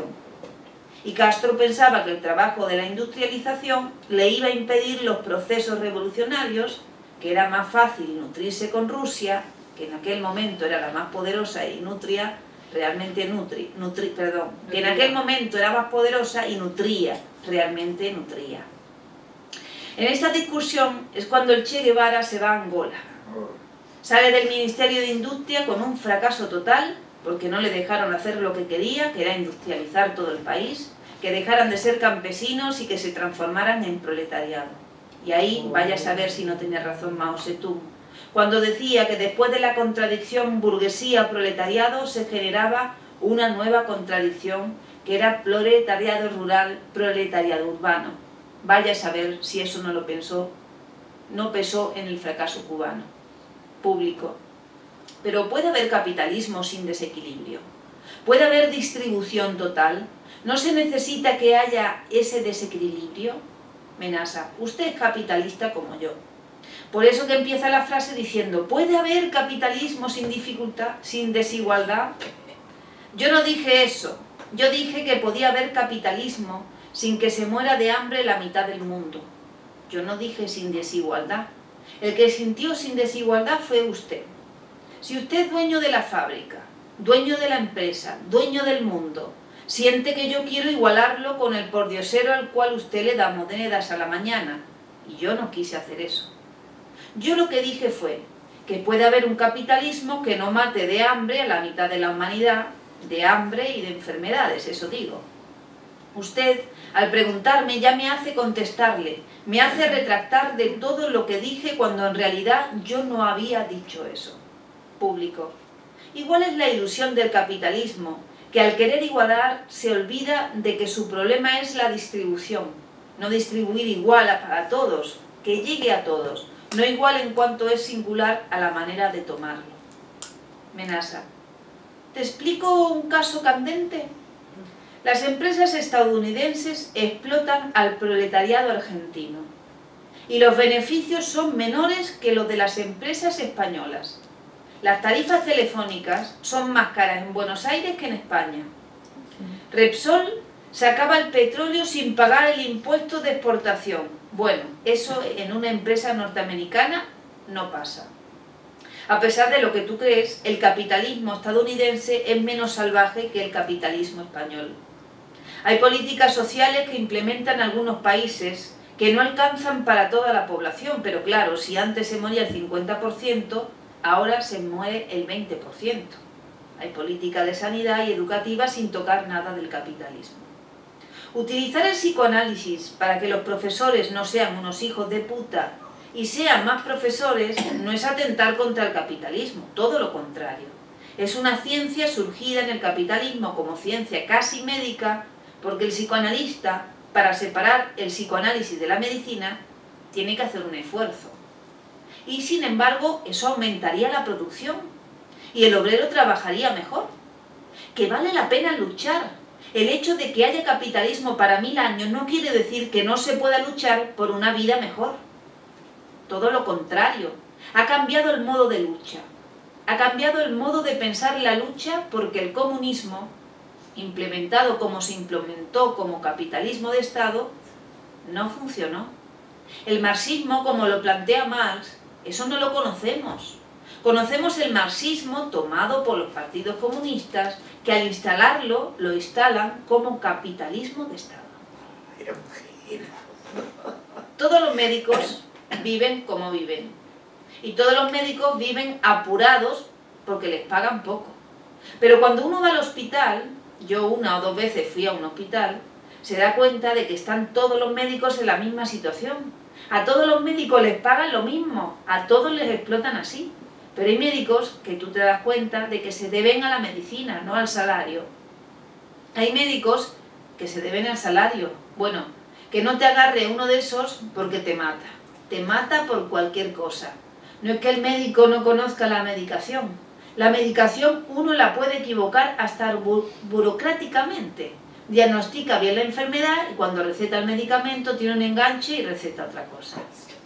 Y Castro pensaba que el trabajo de la industrialización le iba a impedir los procesos revolucionarios, que era más fácil nutrirse con Rusia, que en aquel momento era la más poderosa y nutría, realmente nutri, nutri, perdón, que en aquel momento era más poderosa y nutría, realmente nutría. En esta discusión es cuando el Che Guevara se va a Angola. Sale del Ministerio de Industria con un fracaso total, porque no le dejaron hacer lo que quería, que era industrializar todo el país, que dejaran de ser campesinos y que se transformaran en proletariado. Y ahí vaya a saber si no tenía razón Mao Zedong, cuando decía que después de la contradicción burguesía-proletariado se generaba una nueva contradicción, que era proletariado rural, proletariado urbano. Vaya a saber si eso no lo pensó, no pesó en el fracaso cubano, público. Pero ¿puede haber capitalismo sin desequilibrio? ¿Puede haber distribución total? ¿No se necesita que haya ese desequilibrio? Menasa, usted es capitalista como yo. Por eso que empieza la frase diciendo, ¿puede haber capitalismo sin dificultad, sin desigualdad? Yo no dije eso. Yo dije que podía haber capitalismo sin que se muera de hambre la mitad del mundo. Yo no dije sin desigualdad. El que sintió sin desigualdad fue usted. Si usted es dueño de la fábrica, dueño de la empresa, dueño del mundo, siente que yo quiero igualarlo con el pordiosero al cual usted le da monedas a la mañana, y yo no quise hacer eso. Yo lo que dije fue que puede haber un capitalismo que no mate de hambre a la mitad de la humanidad, de hambre y de enfermedades, eso digo. Usted, al preguntarme, ya me hace contestarle, me hace retractar de todo lo que dije cuando en realidad yo no había dicho eso. Público. Igual es la ilusión del capitalismo, que al querer igualar se olvida de que su problema es la distribución, no distribuir igual a, para todos, que llegue a todos, no igual en cuanto es singular a la manera de tomarlo. Menasa. ¿Te explico un caso candente? Las empresas estadounidenses explotan al proletariado argentino y los beneficios son menores que los de las empresas españolas. Las tarifas telefónicas son más caras en Buenos Aires que en España. Repsol sacaba el petróleo sin pagar el impuesto de exportación. Bueno, eso en una empresa norteamericana no pasa. A pesar de lo que tú crees, el capitalismo estadounidense es menos salvaje que el capitalismo español. Hay políticas sociales que implementan algunos países que no alcanzan para toda la población, pero claro, si antes se moría el cincuenta por ciento, ahora se muere el veinte por ciento. Hay política de sanidad y educativa sin tocar nada del capitalismo. Utilizar el psicoanálisis para que los profesores no sean unos hijos de puta y sean más profesores no es atentar contra el capitalismo, todo lo contrario. Es una ciencia surgida en el capitalismo como ciencia casi médica, porque el psicoanalista, para separar el psicoanálisis de la medicina, tiene que hacer un esfuerzo. Y sin embargo, eso aumentaría la producción y el obrero trabajaría mejor. Que vale la pena luchar. El hecho de que haya capitalismo para mil años no quiere decir que no se pueda luchar por una vida mejor. Todo lo contrario. Ha cambiado el modo de lucha. Ha cambiado el modo de pensar la lucha porque el comunismo, implementado como se implementó como capitalismo de Estado, no funcionó. El marxismo, como lo plantea Marx, eso no lo conocemos. Conocemos el marxismo tomado por los partidos comunistas, que al instalarlo, lo instalan como capitalismo de Estado. Todos los médicos viven como viven. Y todos los médicos viven apurados porque les pagan poco. Pero cuando uno va al hospital, yo una o dos veces fui a un hospital, se da cuenta de que están todos los médicos en la misma situación. A todos los médicos les pagan lo mismo, a todos les explotan así. Pero hay médicos que tú te das cuenta de que se deben a la medicina, no al salario. Hay médicos que se deben al salario. Bueno, que no te agarre uno de esos porque te mata. Te mata por cualquier cosa. No es que el médico no conozca la medicación. La medicación uno la puede equivocar hasta bu burocráticamente. Diagnostica bien la enfermedad y cuando receta el medicamento tiene un enganche y receta otra cosa.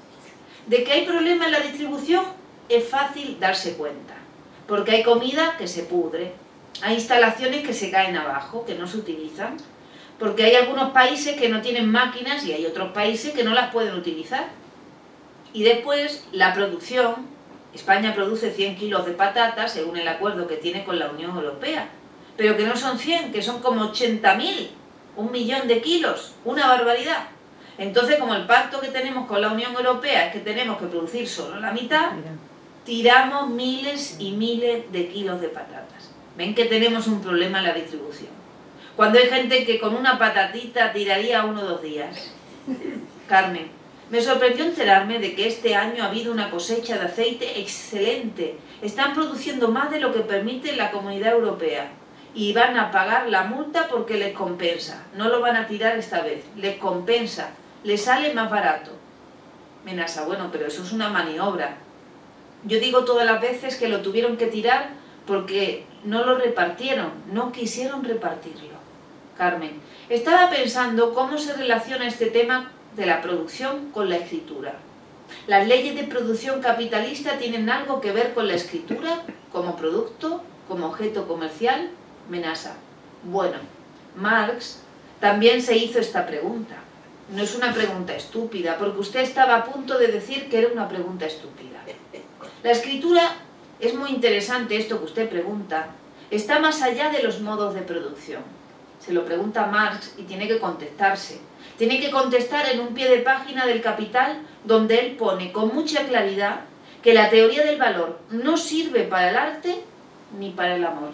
De que hay problema en la distribución es fácil darse cuenta, porque hay comida que se pudre, hay instalaciones que se caen abajo, que no se utilizan, porque hay algunos países que no tienen máquinas y hay otros países que no las pueden utilizar. Y después la producción, España produce cien kilos de patatas según el acuerdo que tiene con la Unión Europea, pero que no son cien, que son como ochenta mil, un millón de kilos, una barbaridad. Entonces, como el pacto que tenemos con la Unión Europea es que tenemos que producir solo la mitad, tiramos miles y miles de kilos de patatas. Ven que tenemos un problema en la distribución. Cuando hay gente que con una patatita tiraría uno o dos días. Carmen, me sorprendió enterarme de que este año ha habido una cosecha de aceite excelente. Están produciendo más de lo que permite la Comunidad Europea. Y van a pagar la multa porque les compensa. No lo van a tirar esta vez. Les compensa. Les sale más barato. Menasa, bueno, pero eso es una maniobra. Yo digo todas las veces que lo tuvieron que tirar porque no lo repartieron, no quisieron repartirlo. Carmen, estaba pensando cómo se relaciona este tema de la producción con la escritura. ¿Las leyes de producción capitalista tienen algo que ver con la escritura como producto, como objeto comercial? Menasa, bueno, Marx también se hizo esta pregunta. No es una pregunta estúpida, porque usted estaba a punto de decir que era una pregunta estúpida. La escritura, es muy interesante esto que usted pregunta, está más allá de los modos de producción. Se lo pregunta Marx y tiene que contestarse. Tiene que contestar en un pie de página del Capital donde él pone con mucha claridad que la teoría del valor no sirve para el arte ni para el amor.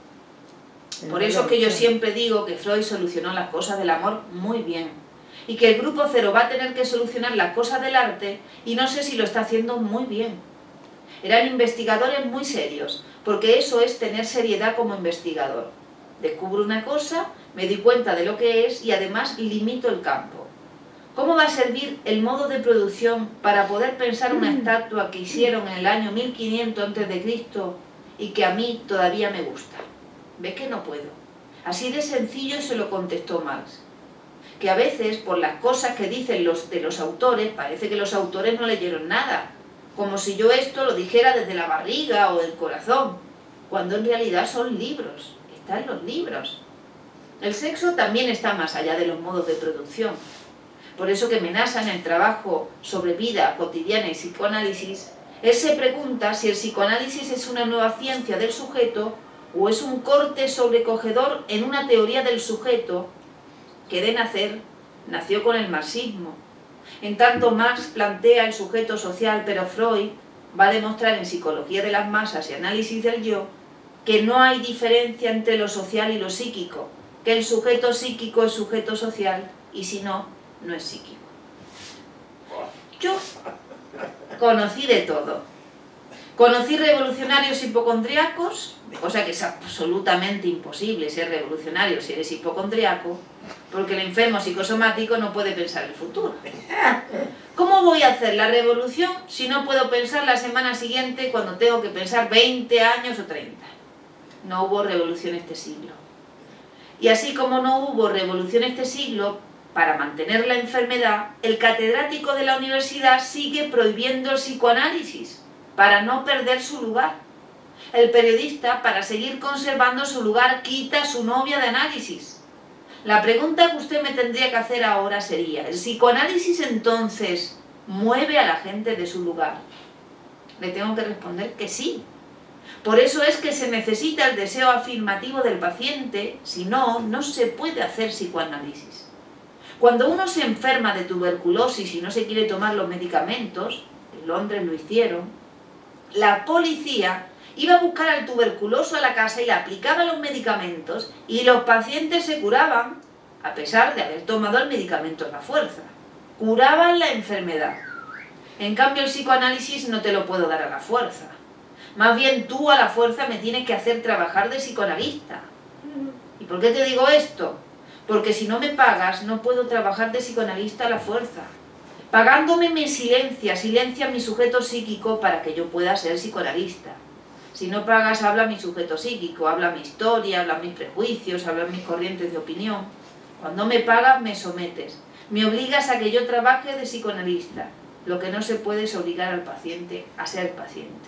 Por eso es que yo siempre digo que Freud solucionó las cosas del amor muy bien. Y que el Grupo Cero va a tener que solucionar las cosas del arte y no sé si lo está haciendo muy bien. Eran investigadores muy serios, porque eso es tener seriedad como investigador. Descubro una cosa, me doy cuenta de lo que es y además limito el campo. ¿Cómo va a servir el modo de producción para poder pensar una estatua que hicieron en el año mil quinientos antes de Cristo y que a mí todavía me gusta? ¿Ves que no puedo? Así de sencillo se lo contestó Marx. Que a veces, por las cosas que dicen los de los autores, parece que los autores no leyeron nada. Como si yo esto lo dijera desde la barriga o del corazón, cuando en realidad son libros, están los libros. El sexo también está más allá de los modos de producción. Por eso que Menasa, en el trabajo sobre vida cotidiana y psicoanálisis, él se pregunta si el psicoanálisis es una nueva ciencia del sujeto o es un corte sobrecogedor en una teoría del sujeto que de nacer nació con el marxismo. En tanto Marx plantea el sujeto social, pero Freud va a demostrar en Psicología de las Masas y Análisis del Yo que no hay diferencia entre lo social y lo psíquico, que el sujeto psíquico es sujeto social y si no, no es psíquico. Yo conocí de todo. Conocí revolucionarios hipocondriacos, cosa que es absolutamente imposible ser revolucionario si eres hipocondriaco, porque el enfermo psicosomático no puede pensar el futuro. ¿Cómo voy a hacer la revolución si no puedo pensar la semana siguiente cuando tengo que pensar veinte años o treinta? No hubo revolución este siglo. Y así como no hubo revolución este siglo, para mantener la enfermedad, el catedrático de la universidad sigue prohibiendo el psicoanálisis, para no perder su lugar. El periodista, para seguir conservando su lugar, quita su novia de análisis. La pregunta que usted me tendría que hacer ahora sería, ¿el psicoanálisis entonces mueve a la gente de su lugar? Le tengo que responder que sí. Por eso es que se necesita el deseo afirmativo del paciente, si no, no se puede hacer psicoanálisis. Cuando uno se enferma de tuberculosis y no se quiere tomar los medicamentos, en Londres lo hicieron, la policía iba a buscar al tuberculoso a la casa y le aplicaba los medicamentos y los pacientes se curaban, a pesar de haber tomado el medicamento a la fuerza. Curaban la enfermedad. En cambio el psicoanálisis no te lo puedo dar a la fuerza. Más bien tú a la fuerza me tienes que hacer trabajar de psicoanalista. ¿Y por qué te digo esto? Porque si no me pagas no puedo trabajar de psicoanalista a la fuerza. Pagándome me silencia, silencia mi sujeto psíquico para que yo pueda ser psicoanalista. Si no pagas, habla mi sujeto psíquico, habla mi historia, habla mis prejuicios, habla mis corrientes de opinión. Cuando me pagas, me sometes. Me obligas a que yo trabaje de psicoanalista. Lo que no se puede es obligar al paciente a ser paciente.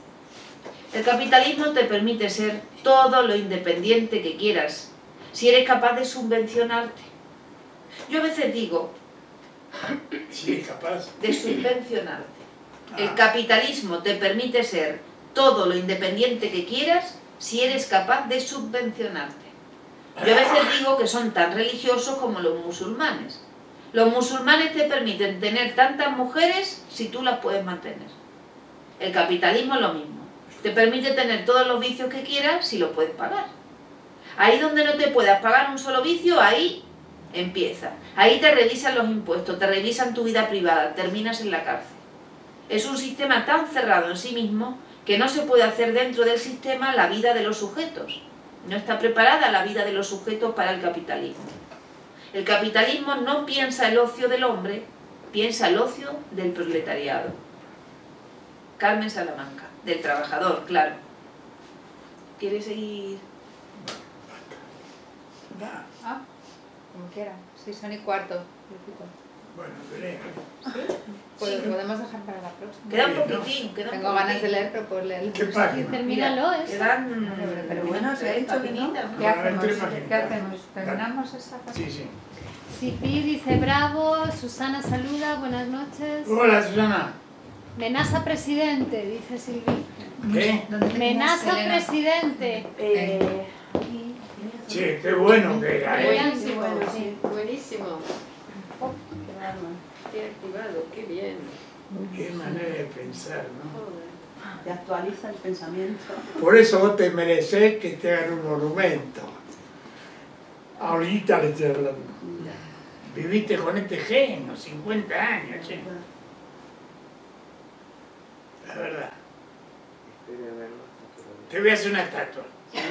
El capitalismo te permite ser todo lo independiente que quieras, si eres capaz de subvencionarte. Yo a veces digo, Si es capaz. de subvencionarte. El capitalismo te permite ser todo lo independiente que quieras si eres capaz de subvencionarte. Yo a veces digo que son tan religiosos como los musulmanes. Los musulmanes te permiten tener tantas mujeres si tú las puedes mantener. El capitalismo es lo mismo. Te permite tener todos los vicios que quieras si los puedes pagar. Ahí donde no te puedas pagar un solo vicio, ahí empieza. Ahí te revisan los impuestos, te revisan tu vida privada, terminas en la cárcel. Es un sistema tan cerrado en sí mismo que no se puede hacer dentro del sistema la vida de los sujetos. No está preparada la vida de los sujetos para el capitalismo. El capitalismo no piensa el ocio del hombre, piensa el ocio del proletariado. Carmen Salamanca, del trabajador, claro. ¿Quieres seguir? Va. Ah, como quiera. Sí, son y cuarto. Bueno, veré. Pues Sí. lo podemos dejar para la próxima. Queda un Bien, ¿no? poquitín, queda un Tengo ganas de poquitín. leer, pero puedo leer. ¿Qué página? Termínalo, ¿eh? Quedan... Pero bueno, se ha hecho vinita. ¿Qué Bueno, hacemos? entre páginas. ¿Qué hacemos? ¿Terminamos esta Sí, sí. Sipi dice bravo, Susana saluda, buenas noches. Hola, Susana. Menaza presidente, dice Silvi. ¿Qué? Menaza Elena? presidente. Eh, Che, qué bueno que era, ¿eh? Buenísimo, Sí. buenísimo. Qué activado, qué bien. Qué manera de pensar, ¿no? Joder. Te actualiza el pensamiento. Por eso vos te mereces que te hagan un monumento. Ahorita le estoy hablando. Viviste con este genio, cincuenta años, che. La verdad. Te voy a hacer una estatua.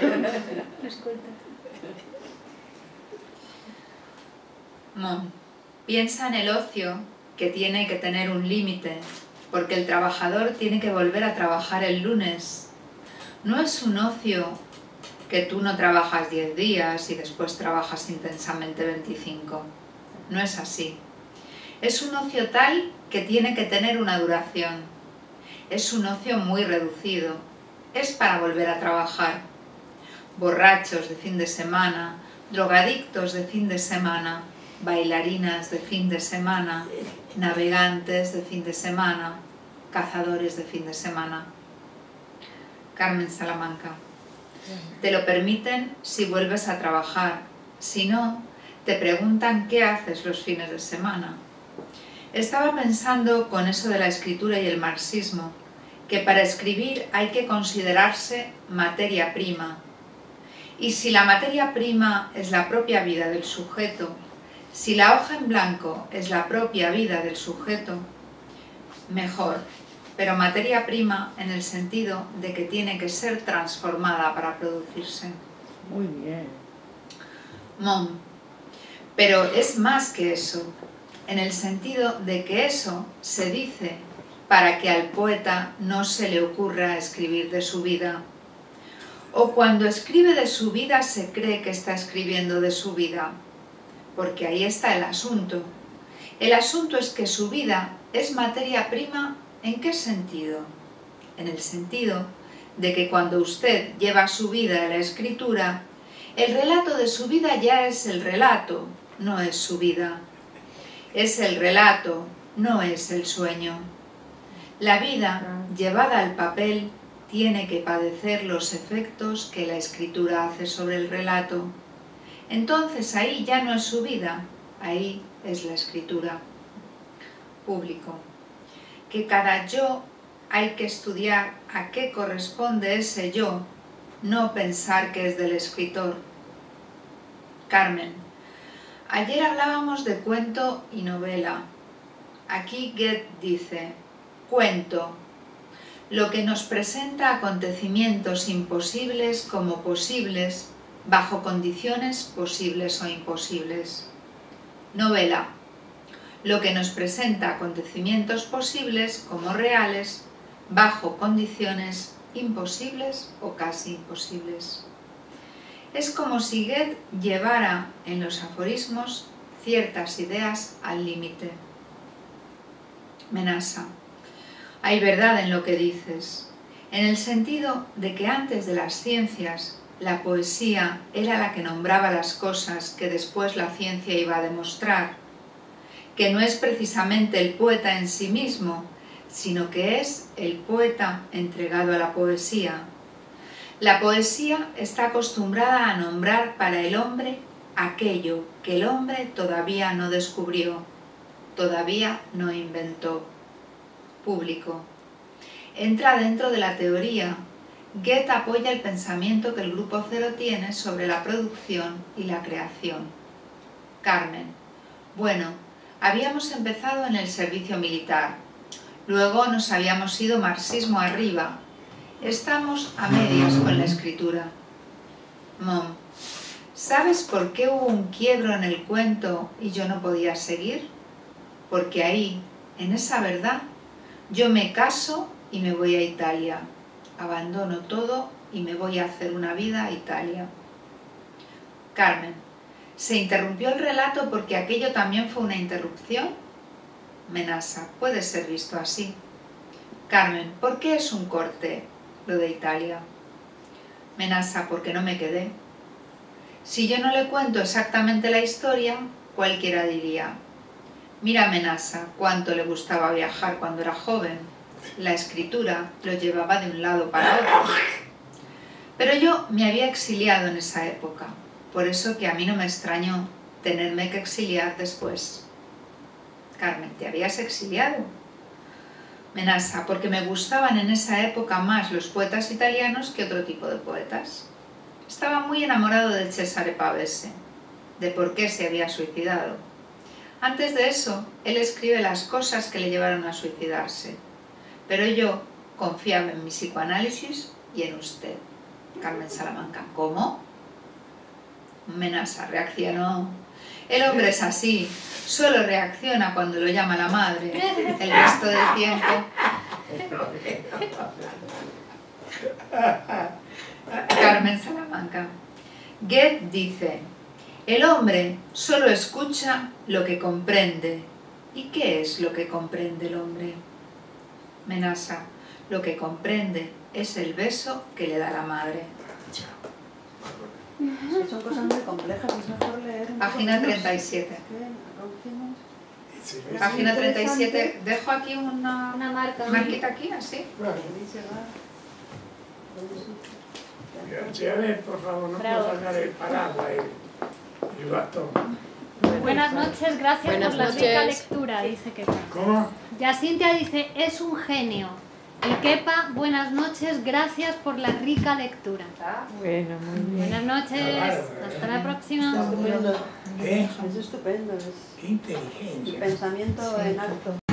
Mon, piensa en el ocio, que tiene que tener un límite, porque el trabajador tiene que volver a trabajar el lunes. No es un ocio que tú no trabajas diez días y después trabajas intensamente veinticinco. No es así. Es un ocio tal que tiene que tener una duración. Es un ocio muy reducido. Es para volver a trabajar. Borrachos de fin de semana, drogadictos de fin de semana, bailarinas de fin de semana, navegantes de fin de semana, cazadores de fin de semana. Carmen Salamanca. Te lo permiten si vuelves a trabajar. Si no, te preguntan qué haces los fines de semana. Estaba pensando con eso de la escritura y el marxismo, que para escribir hay que considerarse materia prima. Y si la materia prima es la propia vida del sujeto, si la hoja en blanco es la propia vida del sujeto, mejor, pero materia prima en el sentido de que tiene que ser transformada para producirse. Muy bien. Mom. Pero es más que eso, en el sentido de que eso se dice para que al poeta no se le ocurra escribir de su vida. O cuando escribe de su vida se cree que está escribiendo de su vida, porque ahí está el asunto. El asunto es que su vida es materia prima. ¿En qué sentido? En el sentido de que cuando usted lleva su vida a la escritura, el relato de su vida ya es el relato, no es su vida. Es el relato, no es el sueño. La vida, llevada al papel, tiene que padecer los efectos que la escritura hace sobre el relato. Entonces ahí ya no es su vida, ahí es la escritura. Público. Que cada yo hay que estudiar a qué corresponde ese yo, no pensar que es del escritor. Carmen. Ayer hablábamos de cuento y novela. Aquí Goethe dice, cuento, lo que nos presenta acontecimientos imposibles como posibles, bajo condiciones posibles o imposibles. Novela, lo que nos presenta acontecimientos posibles como reales, bajo condiciones imposibles o casi imposibles. Es como si Goethe llevara en los aforismos ciertas ideas al límite. Menasa. Hay verdad en lo que dices, en el sentido de que antes de las ciencias, la poesía era la que nombraba las cosas que después la ciencia iba a demostrar, que no es precisamente el poeta en sí mismo, sino que es el poeta entregado a la poesía. La poesía está acostumbrada a nombrar para el hombre aquello que el hombre todavía no descubrió, todavía no inventó. Público. Entra dentro de la teoría. Goethe apoya el pensamiento que el Grupo Cero tiene sobre la producción y la creación. Carmen. Bueno, habíamos empezado en el servicio militar. Luego nos habíamos ido marxismo arriba. Estamos a medias con la escritura. Mom. ¿Sabes por qué hubo un quiebro en el cuento y yo no podía seguir? Porque ahí, en esa verdad, yo me caso y me voy a Italia. Abandono todo y me voy a hacer una vida a Italia. Carmen. ¿Se interrumpió el relato porque aquello también fue una interrupción? Menasa. Puede ser visto así. Carmen. ¿Por qué es un corte lo de Italia? Menasa. Porque no me quedé. Si yo no le cuento exactamente la historia, cualquiera diría: mira Menasa, cuánto le gustaba viajar cuando era joven. La escritura lo llevaba de un lado para otro. Pero yo me había exiliado en esa época, por eso que a mí no me extrañó tenerme que exiliar después. Carmen, ¿te habías exiliado? Menasa, porque me gustaban en esa época más los poetas italianos que otro tipo de poetas. Estaba muy enamorado de Cesare Pavese, de por qué se había suicidado. Antes de eso, él escribe las cosas que le llevaron a suicidarse. Pero yo confiaba en mi psicoanálisis y en usted. Carmen Salamanca. ¿Cómo? Menasa reaccionó. El hombre es así. Solo reacciona cuando lo llama la madre. El resto del tiempo... Carmen Salamanca. Goethe dice: el hombre solo escucha lo que comprende. ¿Y qué es lo que comprende el hombre? Menasa. Lo que comprende es el beso que le da la madre. Son cosas muy complejas, es mejor leer. Página treinta y siete. Página treinta y siete. Dejo aquí una, Una marca. marquita aquí, así. Sí, a ver, por favor, no Bravo. puedo sacar el paraguas, el, el bastón. Buenas noches, gracias Buenas por la noches. rica lectura, dice Kepa. ¿Cómo? Yacintia dice, es un genio. Y Kepa, buenas noches, gracias por la rica lectura. Bueno, muy bien. Buenas noches, hasta la próxima. Estupendo. ¿Eh? Es estupendo. Es Qué inteligencia. el pensamiento en acto.